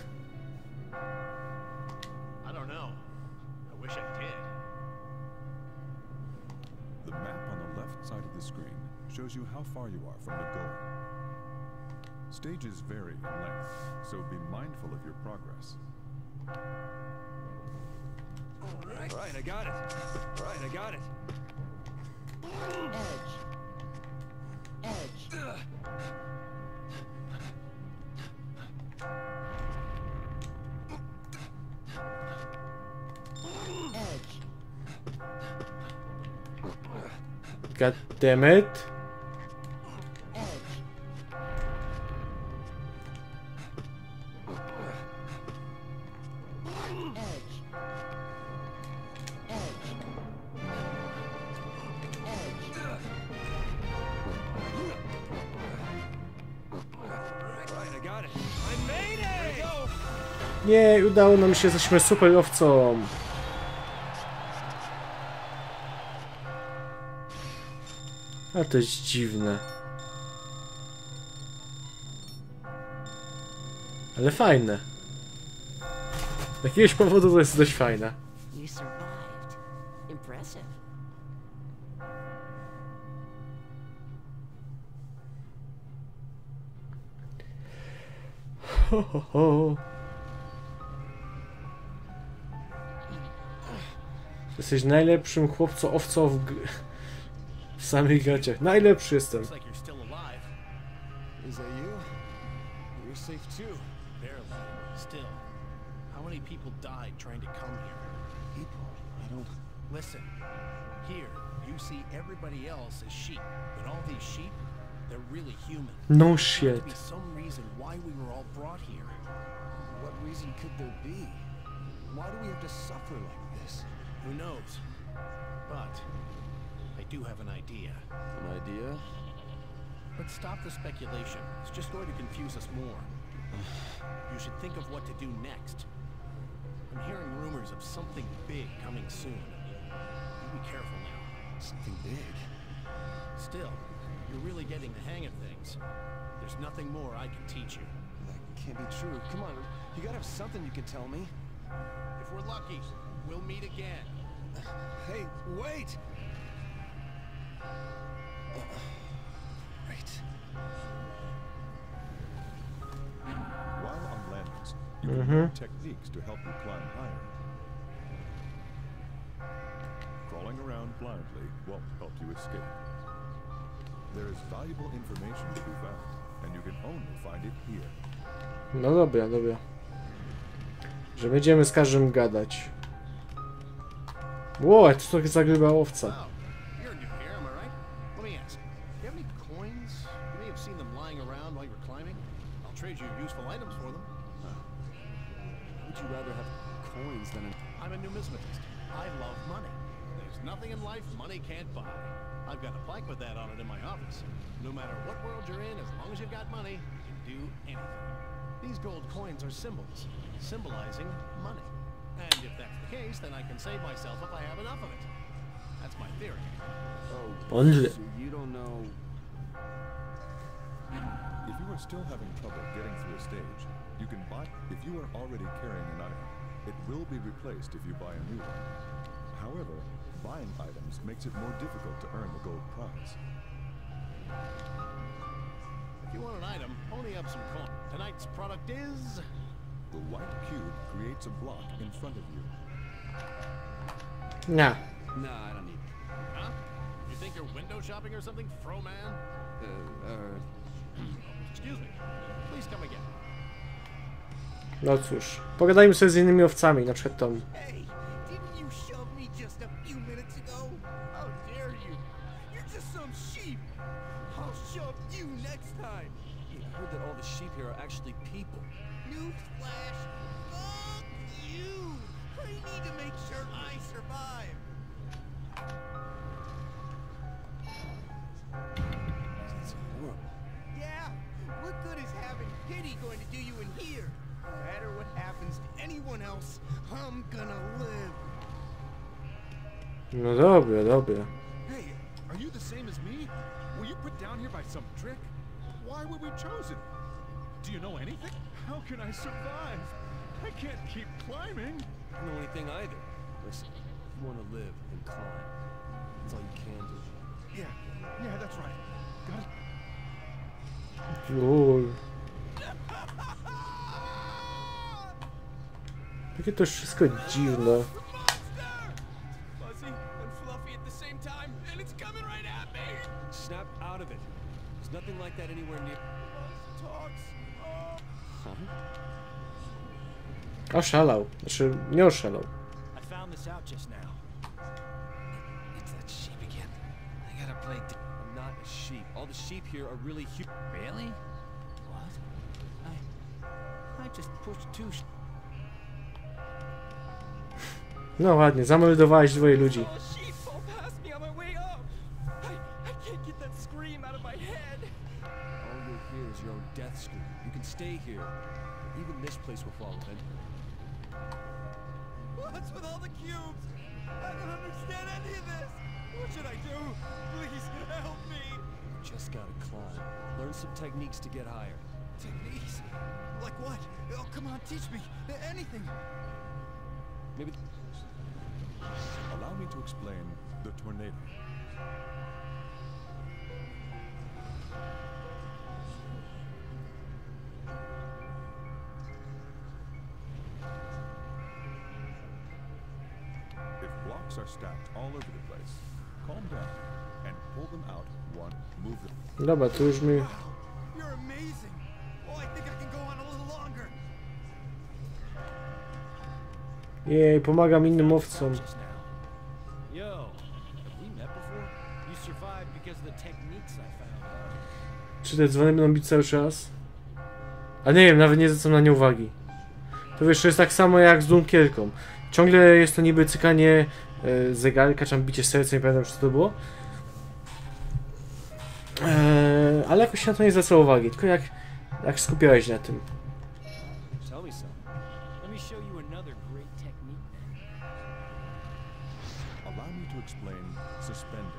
Shows you how far you are from the goal. Stages vary in length, so be mindful of your progress. All right, I got it. All right, I got it. Edge. Edge. God damn it. Nie, udało nam się, jesteśmy super owcą. A to jest dziwne. Ale fajne. Z jakiegoś powodu to jest dość fajne. You survived. Impressive. Ho, ho, ho. Jesteś najlepszym chłopco-owco w samych gaciach. Najlepszy jestem. Is that you? You're safe too. Barely. Still. How many people died trying to come here? People? I don't... Listen. Here, you see everybody else as sheep. But all these sheep, they're really human. No shit. There must be some reason why we were all brought here. What reason could there be? Why do we have to suffer like this? Who knows? But I do have an idea. An idea? Let's stop the speculation. It's just going to confuse us more. You should think of what to do next. I'm hearing rumors of something big coming soon. You be careful now. Something big? Still, you're really getting the hang of things. There's nothing more I can teach you. That can't be true. Come on, you gotta have something you can tell me. If we're lucky, we'll meet again. Hey, wait! Right. While on landings, you can learn techniques to help you climb higher. Crawling around blindly won't help you escape. There is valuable information to be found, and you can only find it here. No dobra, dobra. Że będziemy z każdym gadać. Ło, co to za gruba owca. Wow, you're new here, am I right? Let me ask, do you have any coins? You may have seen them lying around while you were climbing. I'll trade you useful items for them. Would you rather have coins than I'm a numismatist. I love money. There's nothing in life money can't buy. I've got a plaque with that on it in my office. No matter what world you're in, as long as you've got money, you can do anything. These gold coins are symbols, symbolizing money. And if that's the case, then I can save myself if I have enough of it. That's my theory. Oh, so you don't know... If you are still having trouble getting through a stage, you can buy... If you are already carrying an item, it will be replaced if you buy a new one. However, buying items makes it more difficult to earn the gold prize. If you want an item, only up some coin. Tonight's product is... The white cube creates a block in front of you. Nah. Nah, I don't need it. Huh? You think you're window shopping or something, Fro-Man? Excuse me. Please come again. No cóż, pogadajmy sobie z innymi owcami, na przykład tą. Hey, didn't you shove me just a few minutes ago? How dare you? You're just some sheep. I'll shove you next time. Hey, I heard that all the sheep here are actually people. Newsflash! Fuck you! I need to make sure I survive. That's horrible. Yeah, what good is having pity going to do you in here? No matter what happens to anyone else, I'm gonna live. No dobra, dobra. Hey, are you the same as me? Were you put down here by some trick? Why were we chosen? Do you know anything? How can I survive? I can't keep climbing. I don't know anything either. Listen, if you want to live, then climb. That's all you can do. Yeah, that's right. Got it. Lol. Jakie to wszystko dziwne. Fuzzy and fluffy at the same time, and it's coming right at me. Snap out of it. There's nothing like that anywhere near. Talks. Oszalał. Znaczy, nie oszalał. I found this out just now. It's that sheep again. I gotta play. I'm not a sheep. All the sheep here are really huge. Really? What? I just pushed two. No ładnie, zameldowałeś dwoje ludzi. Oh, sheep fall past me on my way up. I can't get that scream out of my head. All you'll hear is your own death scream. You can stay here. Even this place will fall eventually. What's with all the cubes? I don't understand any of this. What should I do? Please help me. You just gotta climb. Learn some techniques to get higher. Techniques? Like what? Oh, come on, teach me. Anything. Maybe. Allow me to explain the tornado. If blocks are stacked all over the place, calm down and pull them out one, move them. Dobra, to już mi... Wow, you're amazing. Oh, I think I can go on a little longer. Jej, pomagam innym owcom. Yo, have we met before? You survived because of the techniques I found. Czy te dzwony będą bić cały czas? A nie wiem, nawet nie zwracam na nie uwagi. To wiesz, to jest tak samo jak z Dunkierką. Ciągle jest to niby cykanie zegarka, czy tam bicie serca, nie pamiętam, czy to było. Ale jakoś się na to nie zwracało uwagi, tylko jak skupiałeś na tym. Tell me something. Let me show you another great technique then. Allow me to explain suspending.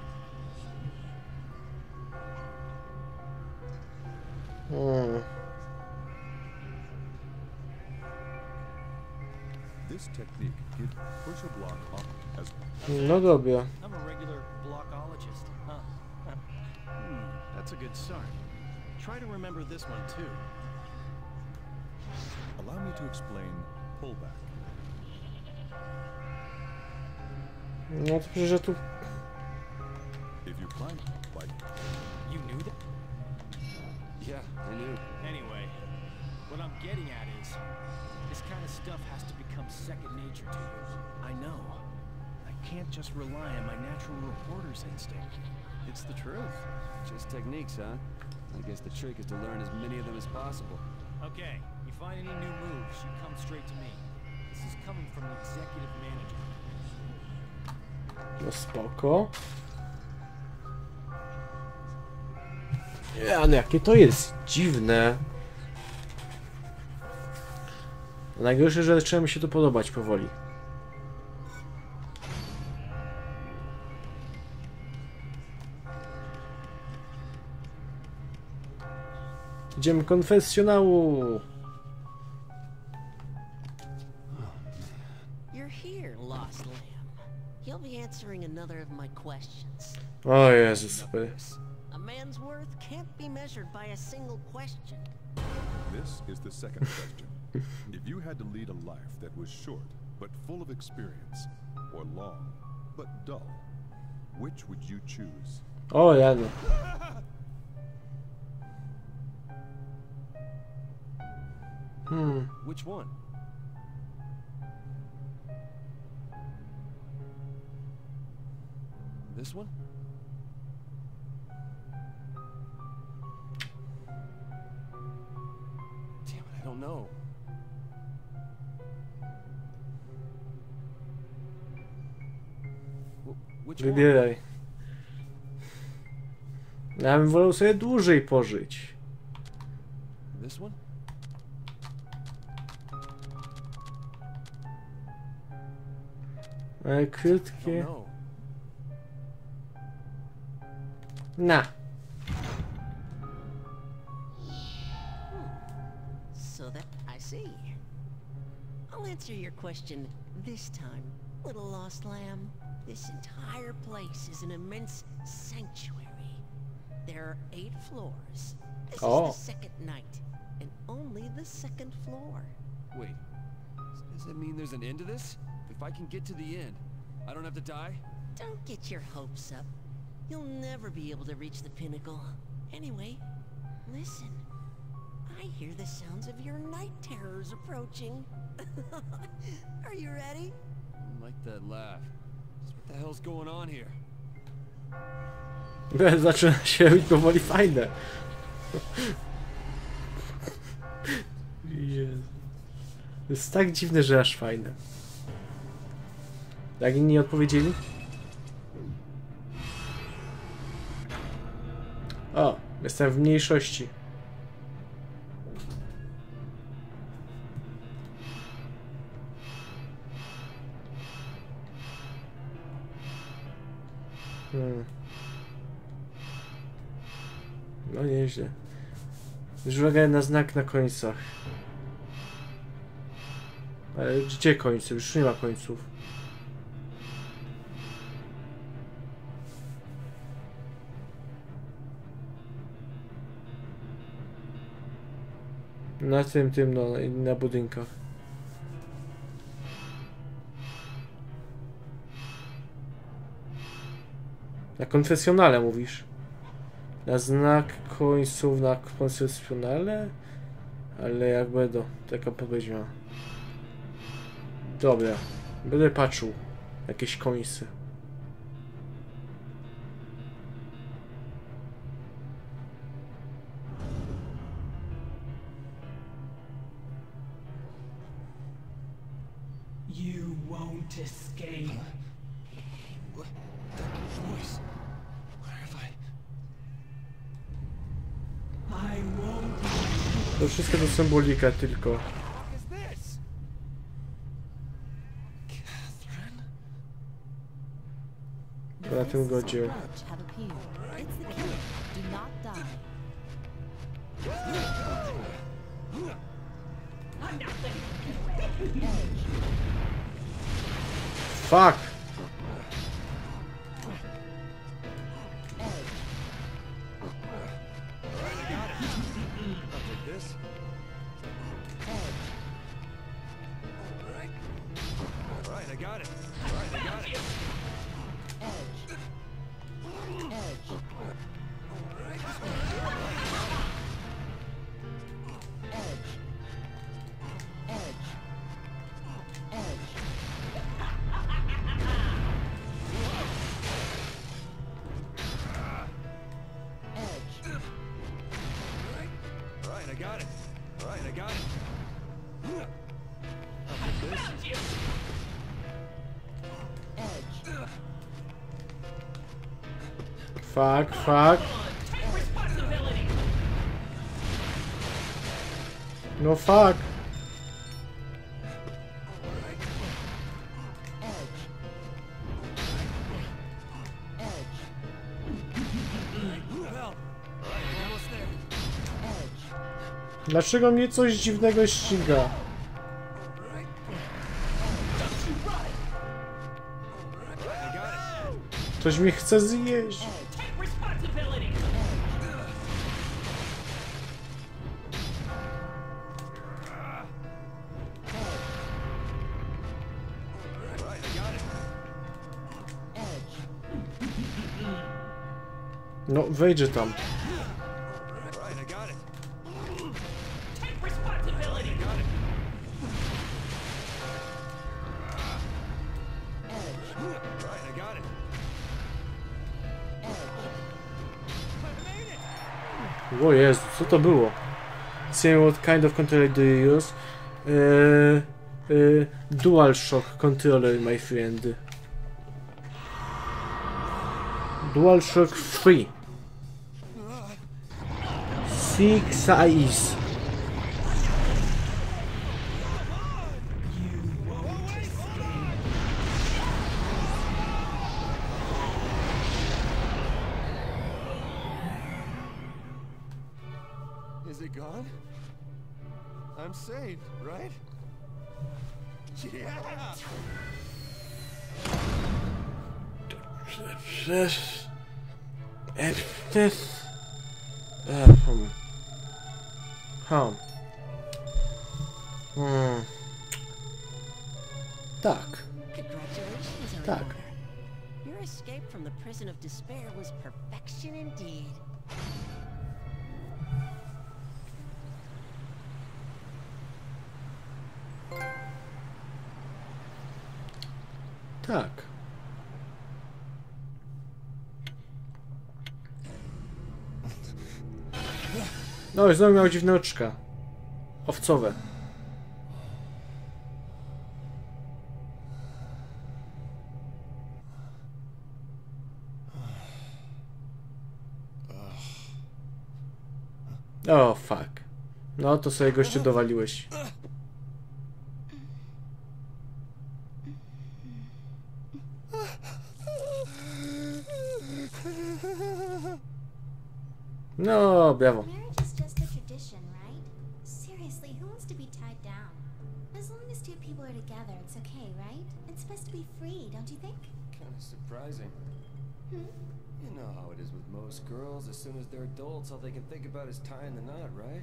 This technique gives push a block up as. No dobra. I'm a regular blockologist, huh? That's a good start. Try to remember this one too. Allow me to explain pullback. No to przecież ja tu... If you climb like. You knew that? Yeah, I knew. Anyway, what I'm getting at is, this kind of stuff has to become second nature to you. I know. I can't just rely on my natural reporter's instinct. It's the truth. Just techniques, huh? I guess the trick is to learn as many of them as possible. Okay, you find any new moves, you come straight to me. This is coming from the executive manager. No spoko. Ja, no jakie to jest dziwne. Najgorsze, że zaczyna mi się to podobać powoli. Idziemy konfesjonału. You're here, Lost Lamb. He'll be answering another of my questions. O Jezus, super. A man's worth can't be measured by a single question. This is the second question. If you had to lead a life that was short but full of experience, or long but dull, which would you choose? O, Jano. Which one? This one? Damn it, I don't know. Which one? Wybieraj. Ja bym wolał sobie dłużej pożyć. This one? Ale krótkie. Na. So that I see. I'll answer your question this time, little lost lamb. This entire place is an immense sanctuary. There are 8 floors. This is the second night, and only the second floor. Wait, does that mean there's an end to this? If I can get to the end, I don't have to die? Don't get your hopes up. You'll never be able to reach the pinnacle. Anyway, listen. I hear the sounds of your night terrors approaching. Are you ready? I like that laugh. What the hell's going on here? Zaczyna się robić powoli fajne. Jezu. To jest tak dziwne, że aż fajne. Jak inni odpowiedzieli? O, jestem w mniejszości. No nieźle. Zwróć uwagę na znak na końcach. Ale gdzie końce? Już nie ma końców. Na tym, no, na budynkach. Na konfesjonale mówisz? Na znak końców na konfesjonale? Ale jak będą, taka podpowiedź ma. Dobra, będę patrzył. Jakieś końce. You won't escape. What? That voice. Where have I won't. To wszystko to symbolika tylko. Na tym godzie. Fuck! Fuck, fuck. No fuck. Dlaczego mnie coś dziwnego ściga? Ktoś mnie chce zjeść. No, wejdzie tam. O Jezu, co to było? See what kind of controller do you use? DualShock controller, my friend. DualShock 3. 6 eyes. Is it gone? I'm saved, right? Yeah! Tak. Tak. Your escape from the prison of despair was perfection indeed. Tak. No i znowu miał dziwne oczka. Owcowe. O, fuck. No to sobie gościu dowaliłeś. No, brawo. Marriage is just a tradition, right? Seriously, who wants to be tied down? As long as two people are together, it's okay, right? It's supposed to be free, don't you think? Kind of surprising. Hmm? You know how it is with most girls. As soon as they're adults, all they can think about is tying the knot, right?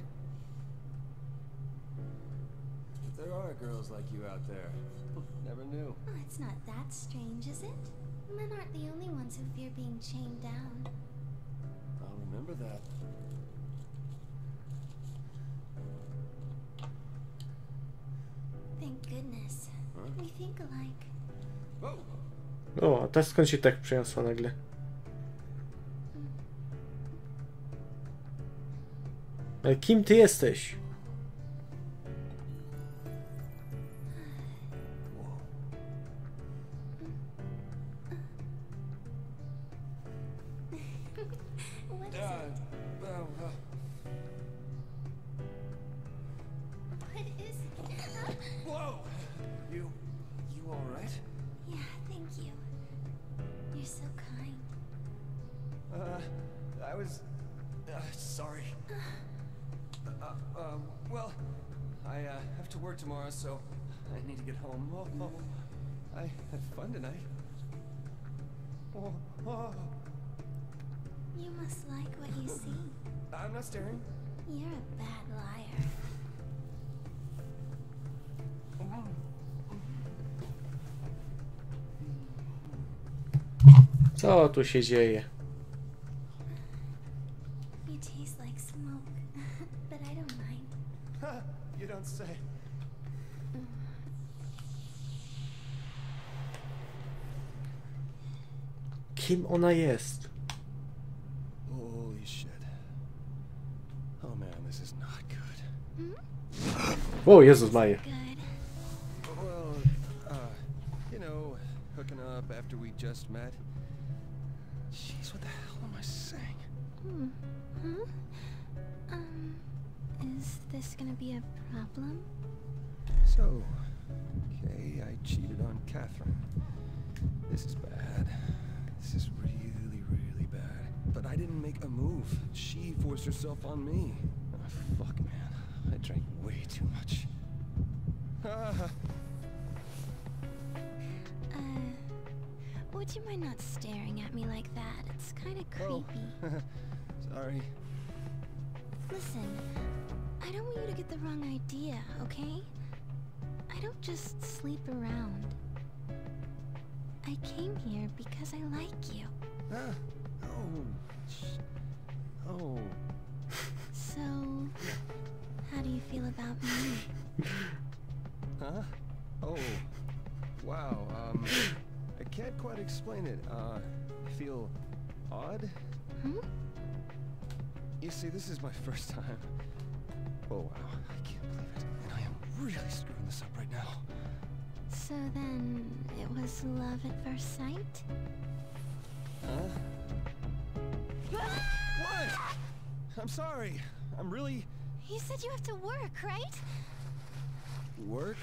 But there are girls like you out there. Never knew. Oh, it's not that strange, is it? Men aren't the only ones who fear being chained down. I'll remember that. Thank goodness. Huh? We think alike. Whoa! O, a teraz skąd się tak przeniosła nagle? Ale kim ty jesteś? What is it? What is it? Huh? Whoa! You all right? Yeah, thank you. You're so kind. I was sorry. Well, I have to work tomorrow, so I need to get home. Oh, I had fun tonight. Oh. You must like what you see. I'm not staring. You're a bad liar. Co tu się dzieje? You taste like smoke, but I don't mind. You don't say. Kim ona jest? Holy shit. Oh man, this is not good. O, Jezus Maria. Well, you know, hooking up after we just met. Jeez, what the hell am I saying? Huh? Is this gonna be a problem? So, okay, I cheated on Catherine. This is bad. This is really, really bad. But I didn't make a move. She forced herself on me. Oh, fuck, man. I drank way too much. Would you mind not staring at me like that? It's kind of creepy. Oh. Sorry. Listen, I don't want you to get the wrong idea, okay? I don't just sleep around. I came here because I like you. Oh. So, how do you feel about me? Huh? Oh. Wow, I can't quite explain it. I feel odd. Hmm? You see, this is my first time. Oh, wow. I can't believe it. And I am really screwing this up right now. So then, it was love at first sight? Huh? What? I'm sorry. I'm really... You said you have to work, right? Work?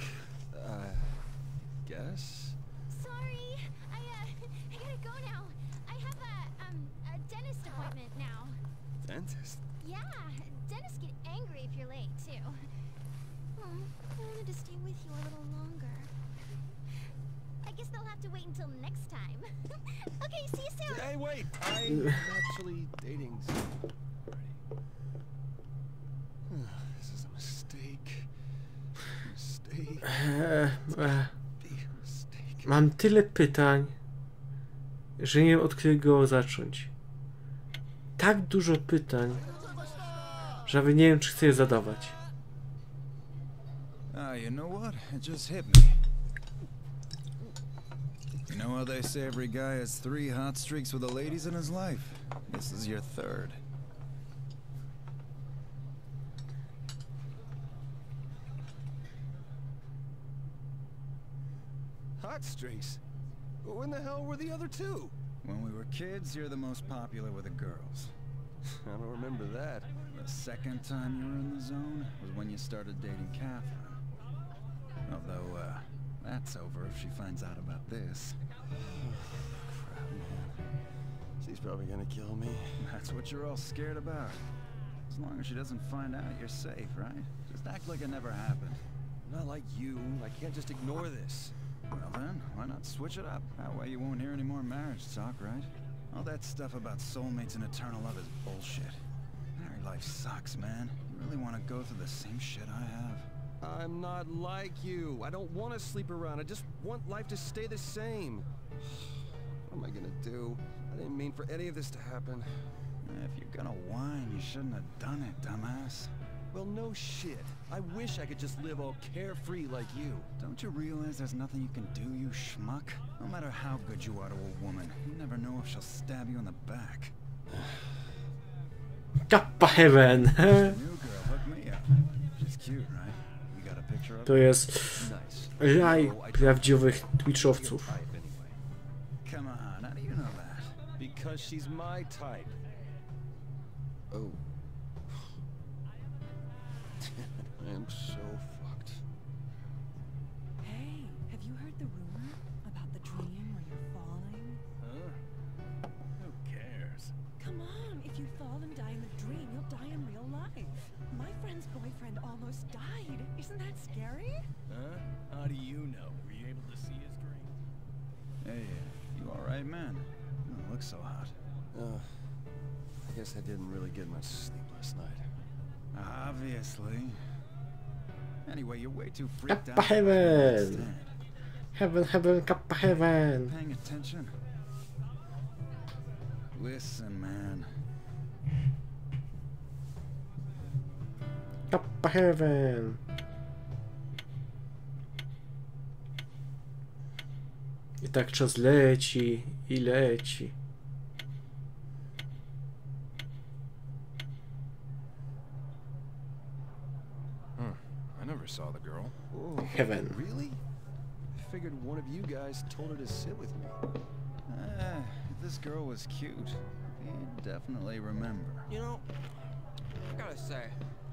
Guess? Sorry, I gotta go now. I have a dentist appointment now. dentist? Yeah, dentists get angry if you're late, too. Oh, I wanted to stay with you a little longer. I guess they'll have to wait until next time. Okay, see you soon! Hey, wait! I'm actually dating somebody. This is a mistake. Mam tyle pytań, że nie wiem, od którego zacząć. Tak dużo pytań, że nawet nie wiem, czy chcę je zadawać. You know what? It just hit me. You know how they say every guy has 3 hot streaks with the ladies in his life? This is your 3rd. Hot streaks? When the hell were the other 2? When we were kids, you're the most popular with the girls. I don't remember that. The second time you were in the zone was when you started dating Catherine. Although, that's over if she finds out about this. Crap, man. She's probably gonna kill me. That's what you're all scared about. As long as she doesn't find out, you're safe, right? Just act like it never happened. I'm not like you. I can't just ignore this. Well then, why not switch it up? That way you won't hear any more marriage talk, right? All that stuff about soulmates and eternal love is bullshit. Married life sucks, man. You really want to go through the same shit I have? I'm not like you. I don't want to sleep around. I just want life to stay the same. What am I gonna do? I didn't mean for any of this to happen. If you're gonna whine, you shouldn't have done it, dumbass. Well, no shit. I wish I could just live all carefree like you. Don't you realize there's nothing you can do, you schmuck? No matter how good you are to a woman, you never know if she'll stab you in the back. Kappa Heaven! New girl hooked me up. She's cute, right? You got a picture of To jest raj prawdziwych Twitchowców. Come on, how do you know that? Because she's my type. Oh. I'm so fucked. Hey, have you heard the rumor about the dream where you're falling? Huh? Who cares? Come on, if you fall and die in the dream, you'll die in real life. My friend's boyfriend almost died. Isn't that scary? Huh? How do you know? Were you able to see his dream? Hey, you alright, man? You don't look so hot. I guess I didn't really get much sleep last night. Obviously. Anyway, you're way too freaked out. Kappa Heaven! Heaven, heaven, Kappa Heaven! Paying attention? Listen, man. Kappa Heaven! I tak czas leci i leci. I never saw the girl. Whoa, Heaven. Really? I figured one of you guys told her to sit with me. If this girl was cute, you'd definitely remember. You know, I gotta say,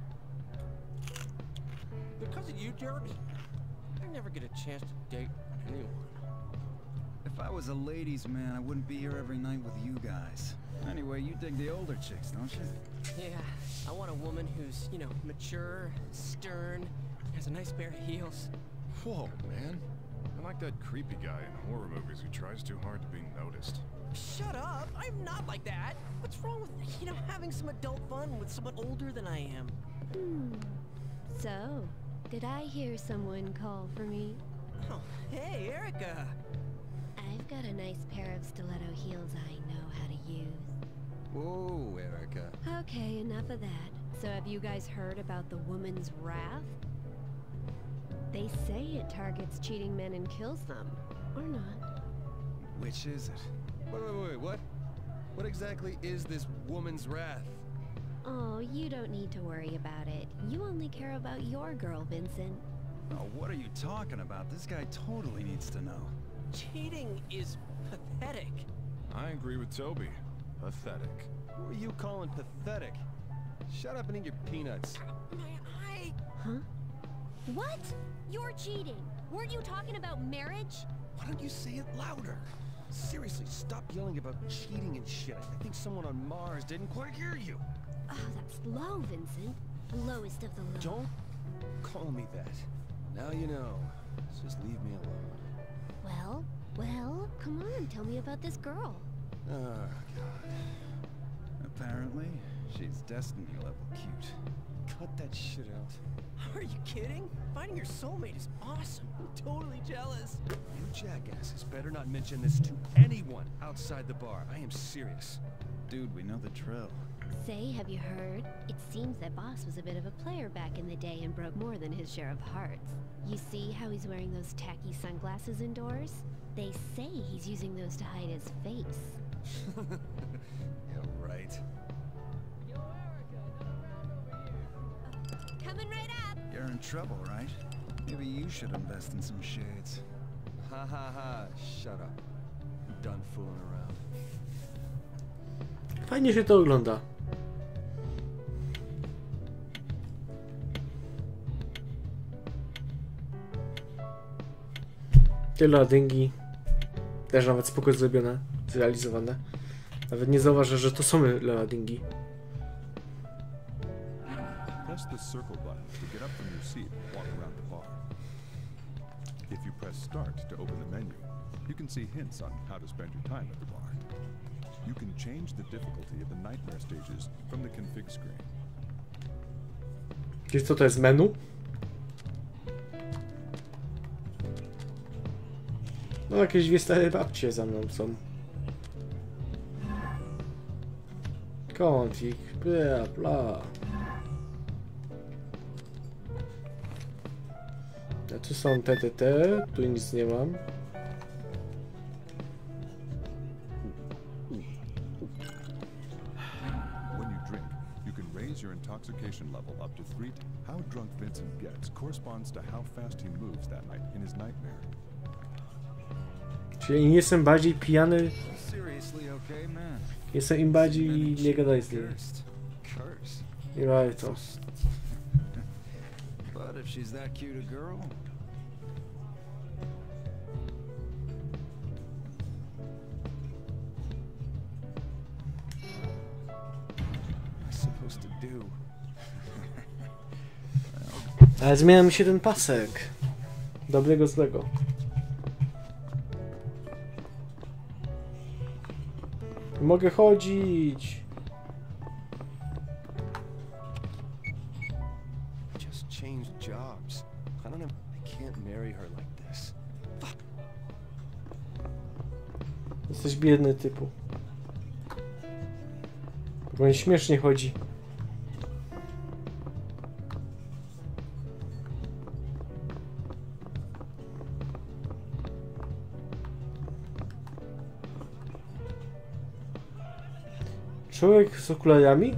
because of you, Jeremy, I never get a chance to date anyone. If I was a ladies' man, I wouldn't be here every night with you guys. Anyway, you dig the older chicks, don't you? Yeah, I want a woman who's, you know, mature, stern, has a nice pair of heels. Whoa, man. I like that creepy guy in horror movies who tries too hard to be noticed. Shut up! I'm not like that! What's wrong with, you know, having some adult fun with someone older than I am? So, did I hear someone call for me? Oh, hey, Erica! I've got a nice pair of stiletto heels I know how to use. Whoa, Erica. Okay, enough of that. So have you guys heard about the woman's wrath? They say it targets cheating men and kills them. Or not. Which is it? Wait, what? What exactly is this woman's wrath? Oh, you don't need to worry about it. You only care about your girl, Vincent. Oh, what are you talking about? This guy totally needs to know. Cheating is pathetic. I agree with Toby. Pathetic. Who are you calling pathetic? Shut up and eat your peanuts. My eye! Huh? What? You're cheating. Weren't you talking about marriage? Why don't you say it louder? Seriously, stop yelling about cheating and shit. I think someone on Mars didn't quite hear you. Oh, that's low, Vincent. The lowest of the low. Don't call me that. Now you know. Just leave me alone. Well, come on, tell me about this girl. Oh, God. Apparently, she's Destiny level cute. Cut that shit out. Are you kidding? Finding your soulmate is awesome. I'm totally jealous. You jackasses better not mention this to anyone outside the bar. I am serious. Dude, we know the drill. Say, have you heard? It seems that Boss was a bit of a player back in the day and broke more than his share of hearts. You see how he's wearing those tacky sunglasses indoors? They say he's using those to hide his face. Yeah, right. Coming right up! You're in trouble, right? Maybe you should invest in some shades. Ha ha ha, shut up. I'm done fooling around. Fajnie się to ogląda. Te loadingi też nawet spoko zrobione, zrealizowane. Nawet nie zauważę, że to są loadingi. Press the circle button to get up from your seat and walk around the bar. If you press start to open the menu, you can see hints on how to spend your time at the bar. You can change the difficulty of the nightmare stages from the config screen. Wiesz co to jest menu? No jakieś dwie stare babcie za mną są. Konfig, bla bla. A tu są TTT, tu nic nie mam. When you drink, you can raise your intoxication level up to 3. How drunk Vincent gets corresponds to how fast he moves that night in his nightmare. Czyli im jestem bardziej pijany, jestem im bardziej nie gadaj z nim. I right to. But if she's that cute a girl, What's supposed to do? Ale zmienia mi się ten pasek. Dobrego, złego. Mogę chodzić. Just change jobs. I can't marry her like this. Jesteś biedny typu. Bo on śmiesznie chodzi. Człowiek z okularami?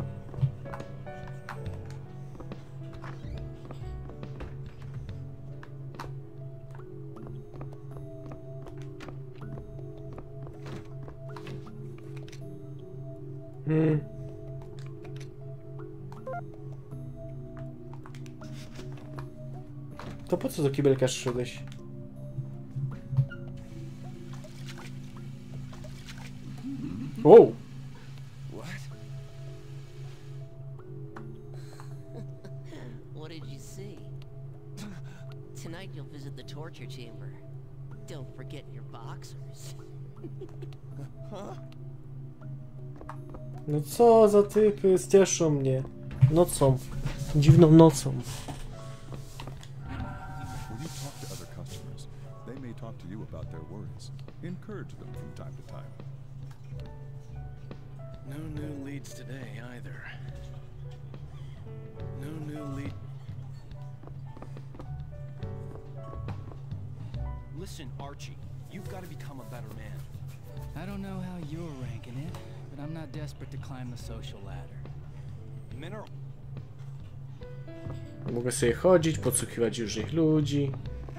To po co do kibelka szedłeś? Wow! What did you see? Tonight you'll visit the torture chamber. Don't forget your boxers. Huh? No co za typy, cieszą mnie. Nocą. Dziwną nocą. When you talk to other customers, they may talk to you about their worries. Encourage them from time to time. No new leads today either. No new lead. Listen, Archie, you've got to become a better man. I don't know how you're ranking it, but I'm not desperate to climb the social ladder. Mineral. Mogę sobie chodzić, podsłuchiwać różnych ludzi.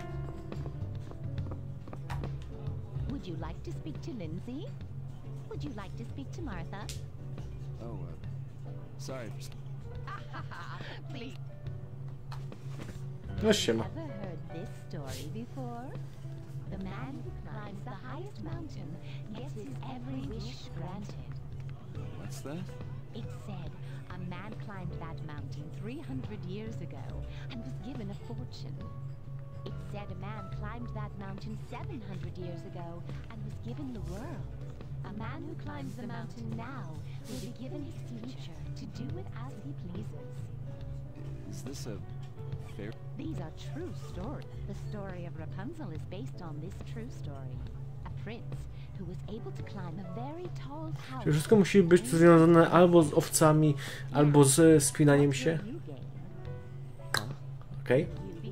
Would you like to speak to Lindsay? Would you like to speak to Martha? Oh, sorry. Please. No siema. Ever heard this story before? The man who climbs the highest mountain gets his every wish granted. What's that? It said a man climbed that mountain 300 years ago and was given a fortune. It said a man climbed that mountain 700 years ago and was given the world. A man who climbs the mountain now will be given his future to do with as he pleases. Is this a fair... These are true stories. The story of Rapunzel is based on this true story. A prince who was able to climb a very tall tower. Czyli wszystko musi być związane albo z owcami, albo z spinaniem się. Okej.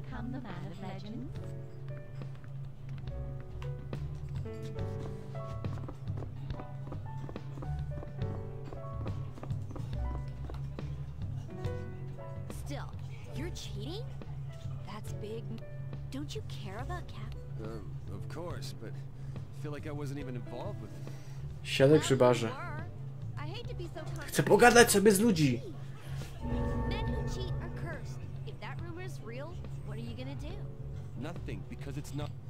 Still, you're cheating? That's big. Don't you care about Cap? Of course, but I feel like I wasn't even involved with it. Siadaj przy barze. I hate to be so Chcę pogadać sobie z ludzi. Men who cheat are cursed. If that rumor is real, what are you gonna do? Nothing, because it's not.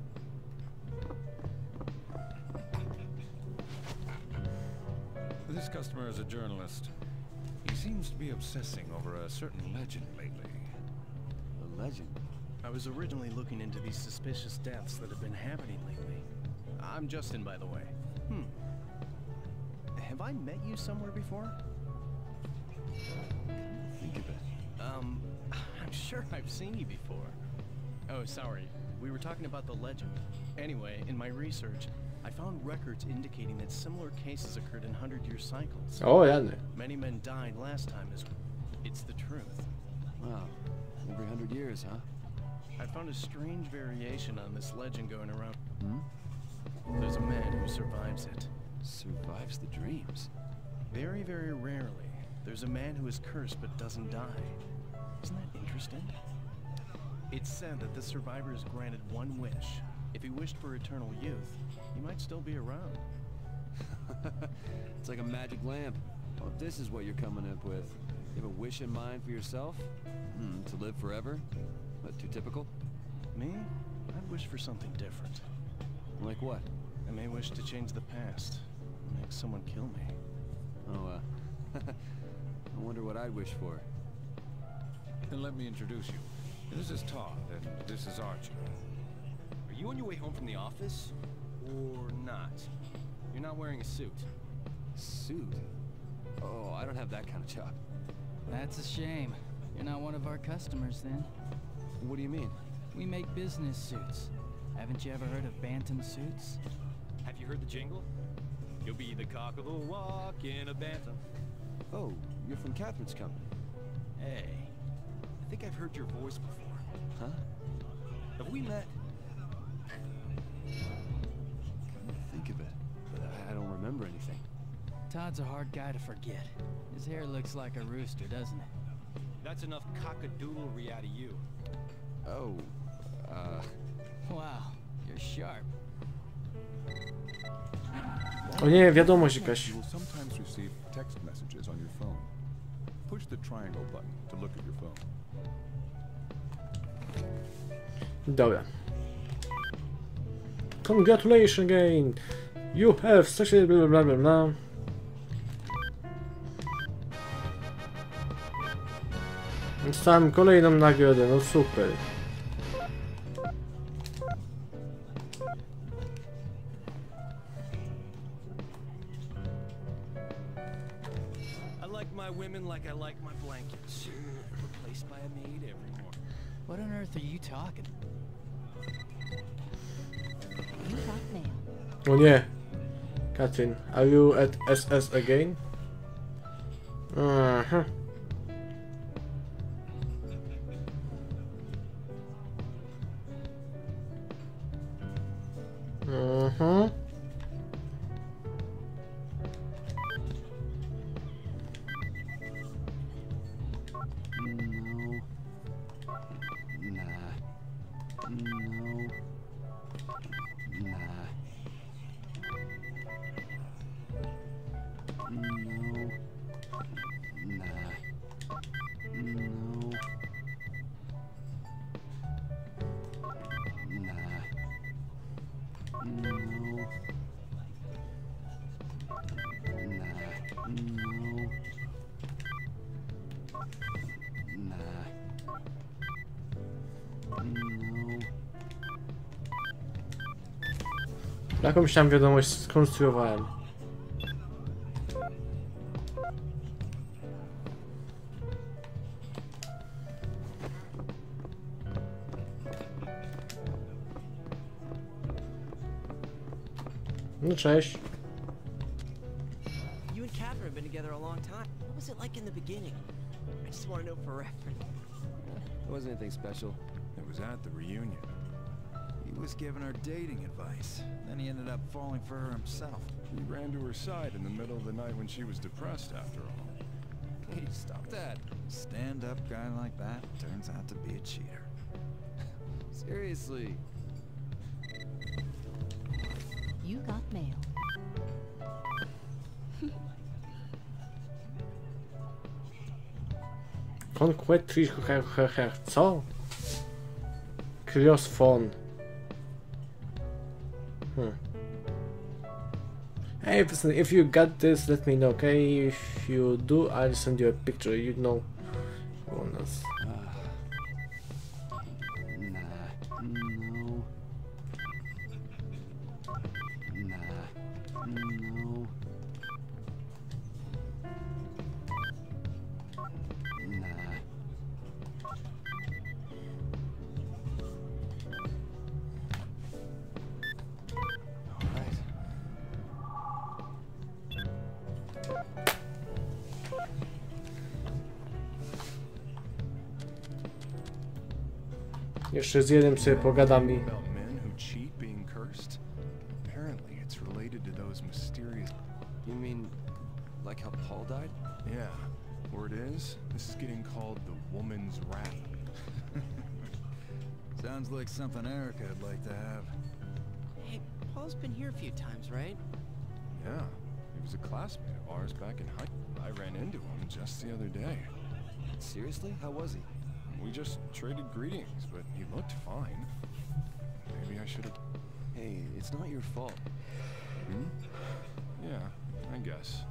This customer is a journalist. He seems to be obsessing over a certain legend lately. A legend? I was originally looking into these suspicious deaths that have been happening lately. I'm Justin, by the way. Have I met you somewhere before? Think of it. I'm sure I've seen you before. Oh, sorry. We were talking about the legend. Anyway, in my research, I found records indicating that similar cases occurred in 100-year cycles. Oh, yeah. Many men died last time as well. It's the truth. Wow. Every 100 years, huh? I found a strange variation on this legend going around. There's a man who survives it. Survives the dreams? Very, very rarely. There's a man who is cursed but doesn't die. Isn't that interesting? It's said that the survivor is granted one wish. If he wished for eternal youth, he might still be around. It's like a magic lamp. Well, if this is what you're coming up with, you have a wish in mind for yourself? To live forever? But too typical? Me? I'd wish for something different. Like what? I may wish to change the past. Make someone kill me. Oh, I wonder what I'd wish for. Then let me introduce you. This is Todd, and this is Archie. Are you on your way home from the office? Or not? You're not wearing a suit. Suit? Oh, I don't have that kind of job. That's a shame. You're not one of our customers, then. What do you mean? We make business suits. Haven't you ever heard of Bantam suits? Have you heard the jingle? You'll be the cock of the walk in a bantam. Oh, you're from Catherine's company. Hey, I think I've heard your voice before. Huh? Have we met? Think of it, but I don't remember anything. Todd's a hard guy to forget. His hair looks like a rooster, doesn't it? That's enough cockadoodlery out of you. Oh, Wow, you're sharp. O nie, wiadomość jakaś. You will sometimes receive text messages on your phone. Push the triangle button to look at your phone. Dobra. Congratulations again. You have such a blah blah blah blah. Dostałem kolejną nagrodę, no super. Like I like my blankets, replaced by a maid every morning. What on earth are you talking? O nie. Katrin, are you at SS again? Aha. Jakąś tam wiadomość skonstruowałem. No cześć. You and Catherine have been together a long time. What was it like in the beginning? I just want to know for reference. It wasn't anything special. It was at the reunion. He was giving her dating advice. Then he ended up falling for her himself. He ran to her side in the middle of the night when she was depressed, after all. Hey, stop that. Stand-up guy like that turns out to be a cheater. Seriously. You got mail. Conquetrish, co? Kryosfon. Hey, listen, if you got this, let me know, okay? If you do, I'll send you a picture, you know. Bonus. Jeszcze z jednym sobie pogadam i... You mean, like how Paul died? Yeah. Word is, this is getting called the woman's rap. Sounds like something Erica would like to have. Hey, Paul's been here a few times, right? Yeah. He was a classmate of ours back in high school. I ran into him just the other day. Seriously? How was he? We just traded greetings, but he looked fine. Maybe I should have... Hey, it's not your fault. Hmm? Yeah, I guess.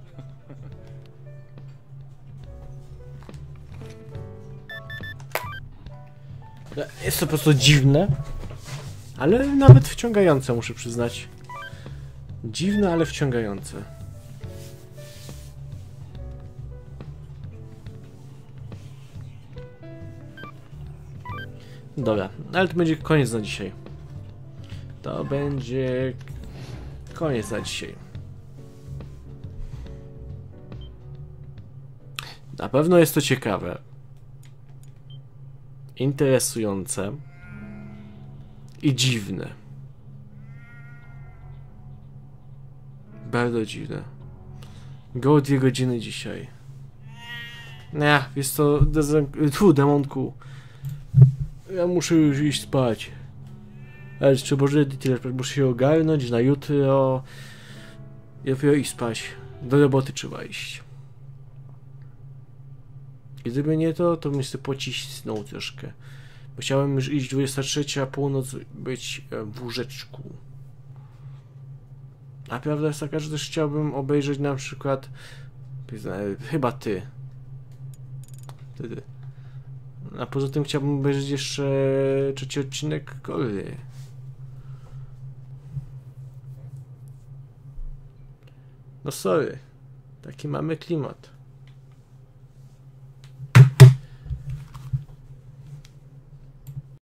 Jest to po prostu dziwne, ale nawet wciągające, muszę przyznać. Dziwne, ale wciągające. Dobra, ale to będzie koniec na dzisiaj. To będzie koniec na dzisiaj. Na pewno jest to ciekawe, interesujące i dziwne. Bardzo dziwne. Go 2 godziny dzisiaj. Nie, jest to demonku. Ja muszę już iść spać. Ale jeszcze może tyle, muszę się ogarnąć na jutro. I dopiero iść spać. Do roboty trzeba iść. Gdyby nie to, to bym sobie pocisnął troszkę. Bo chciałem już iść 23, a północ być w łóżeczku. A prawda jest taka, że też chciałbym obejrzeć na przykład... Chyba ty. A poza tym chciałbym obejrzeć jeszcze 3. odcinek Gory. No sorry. Taki mamy klimat.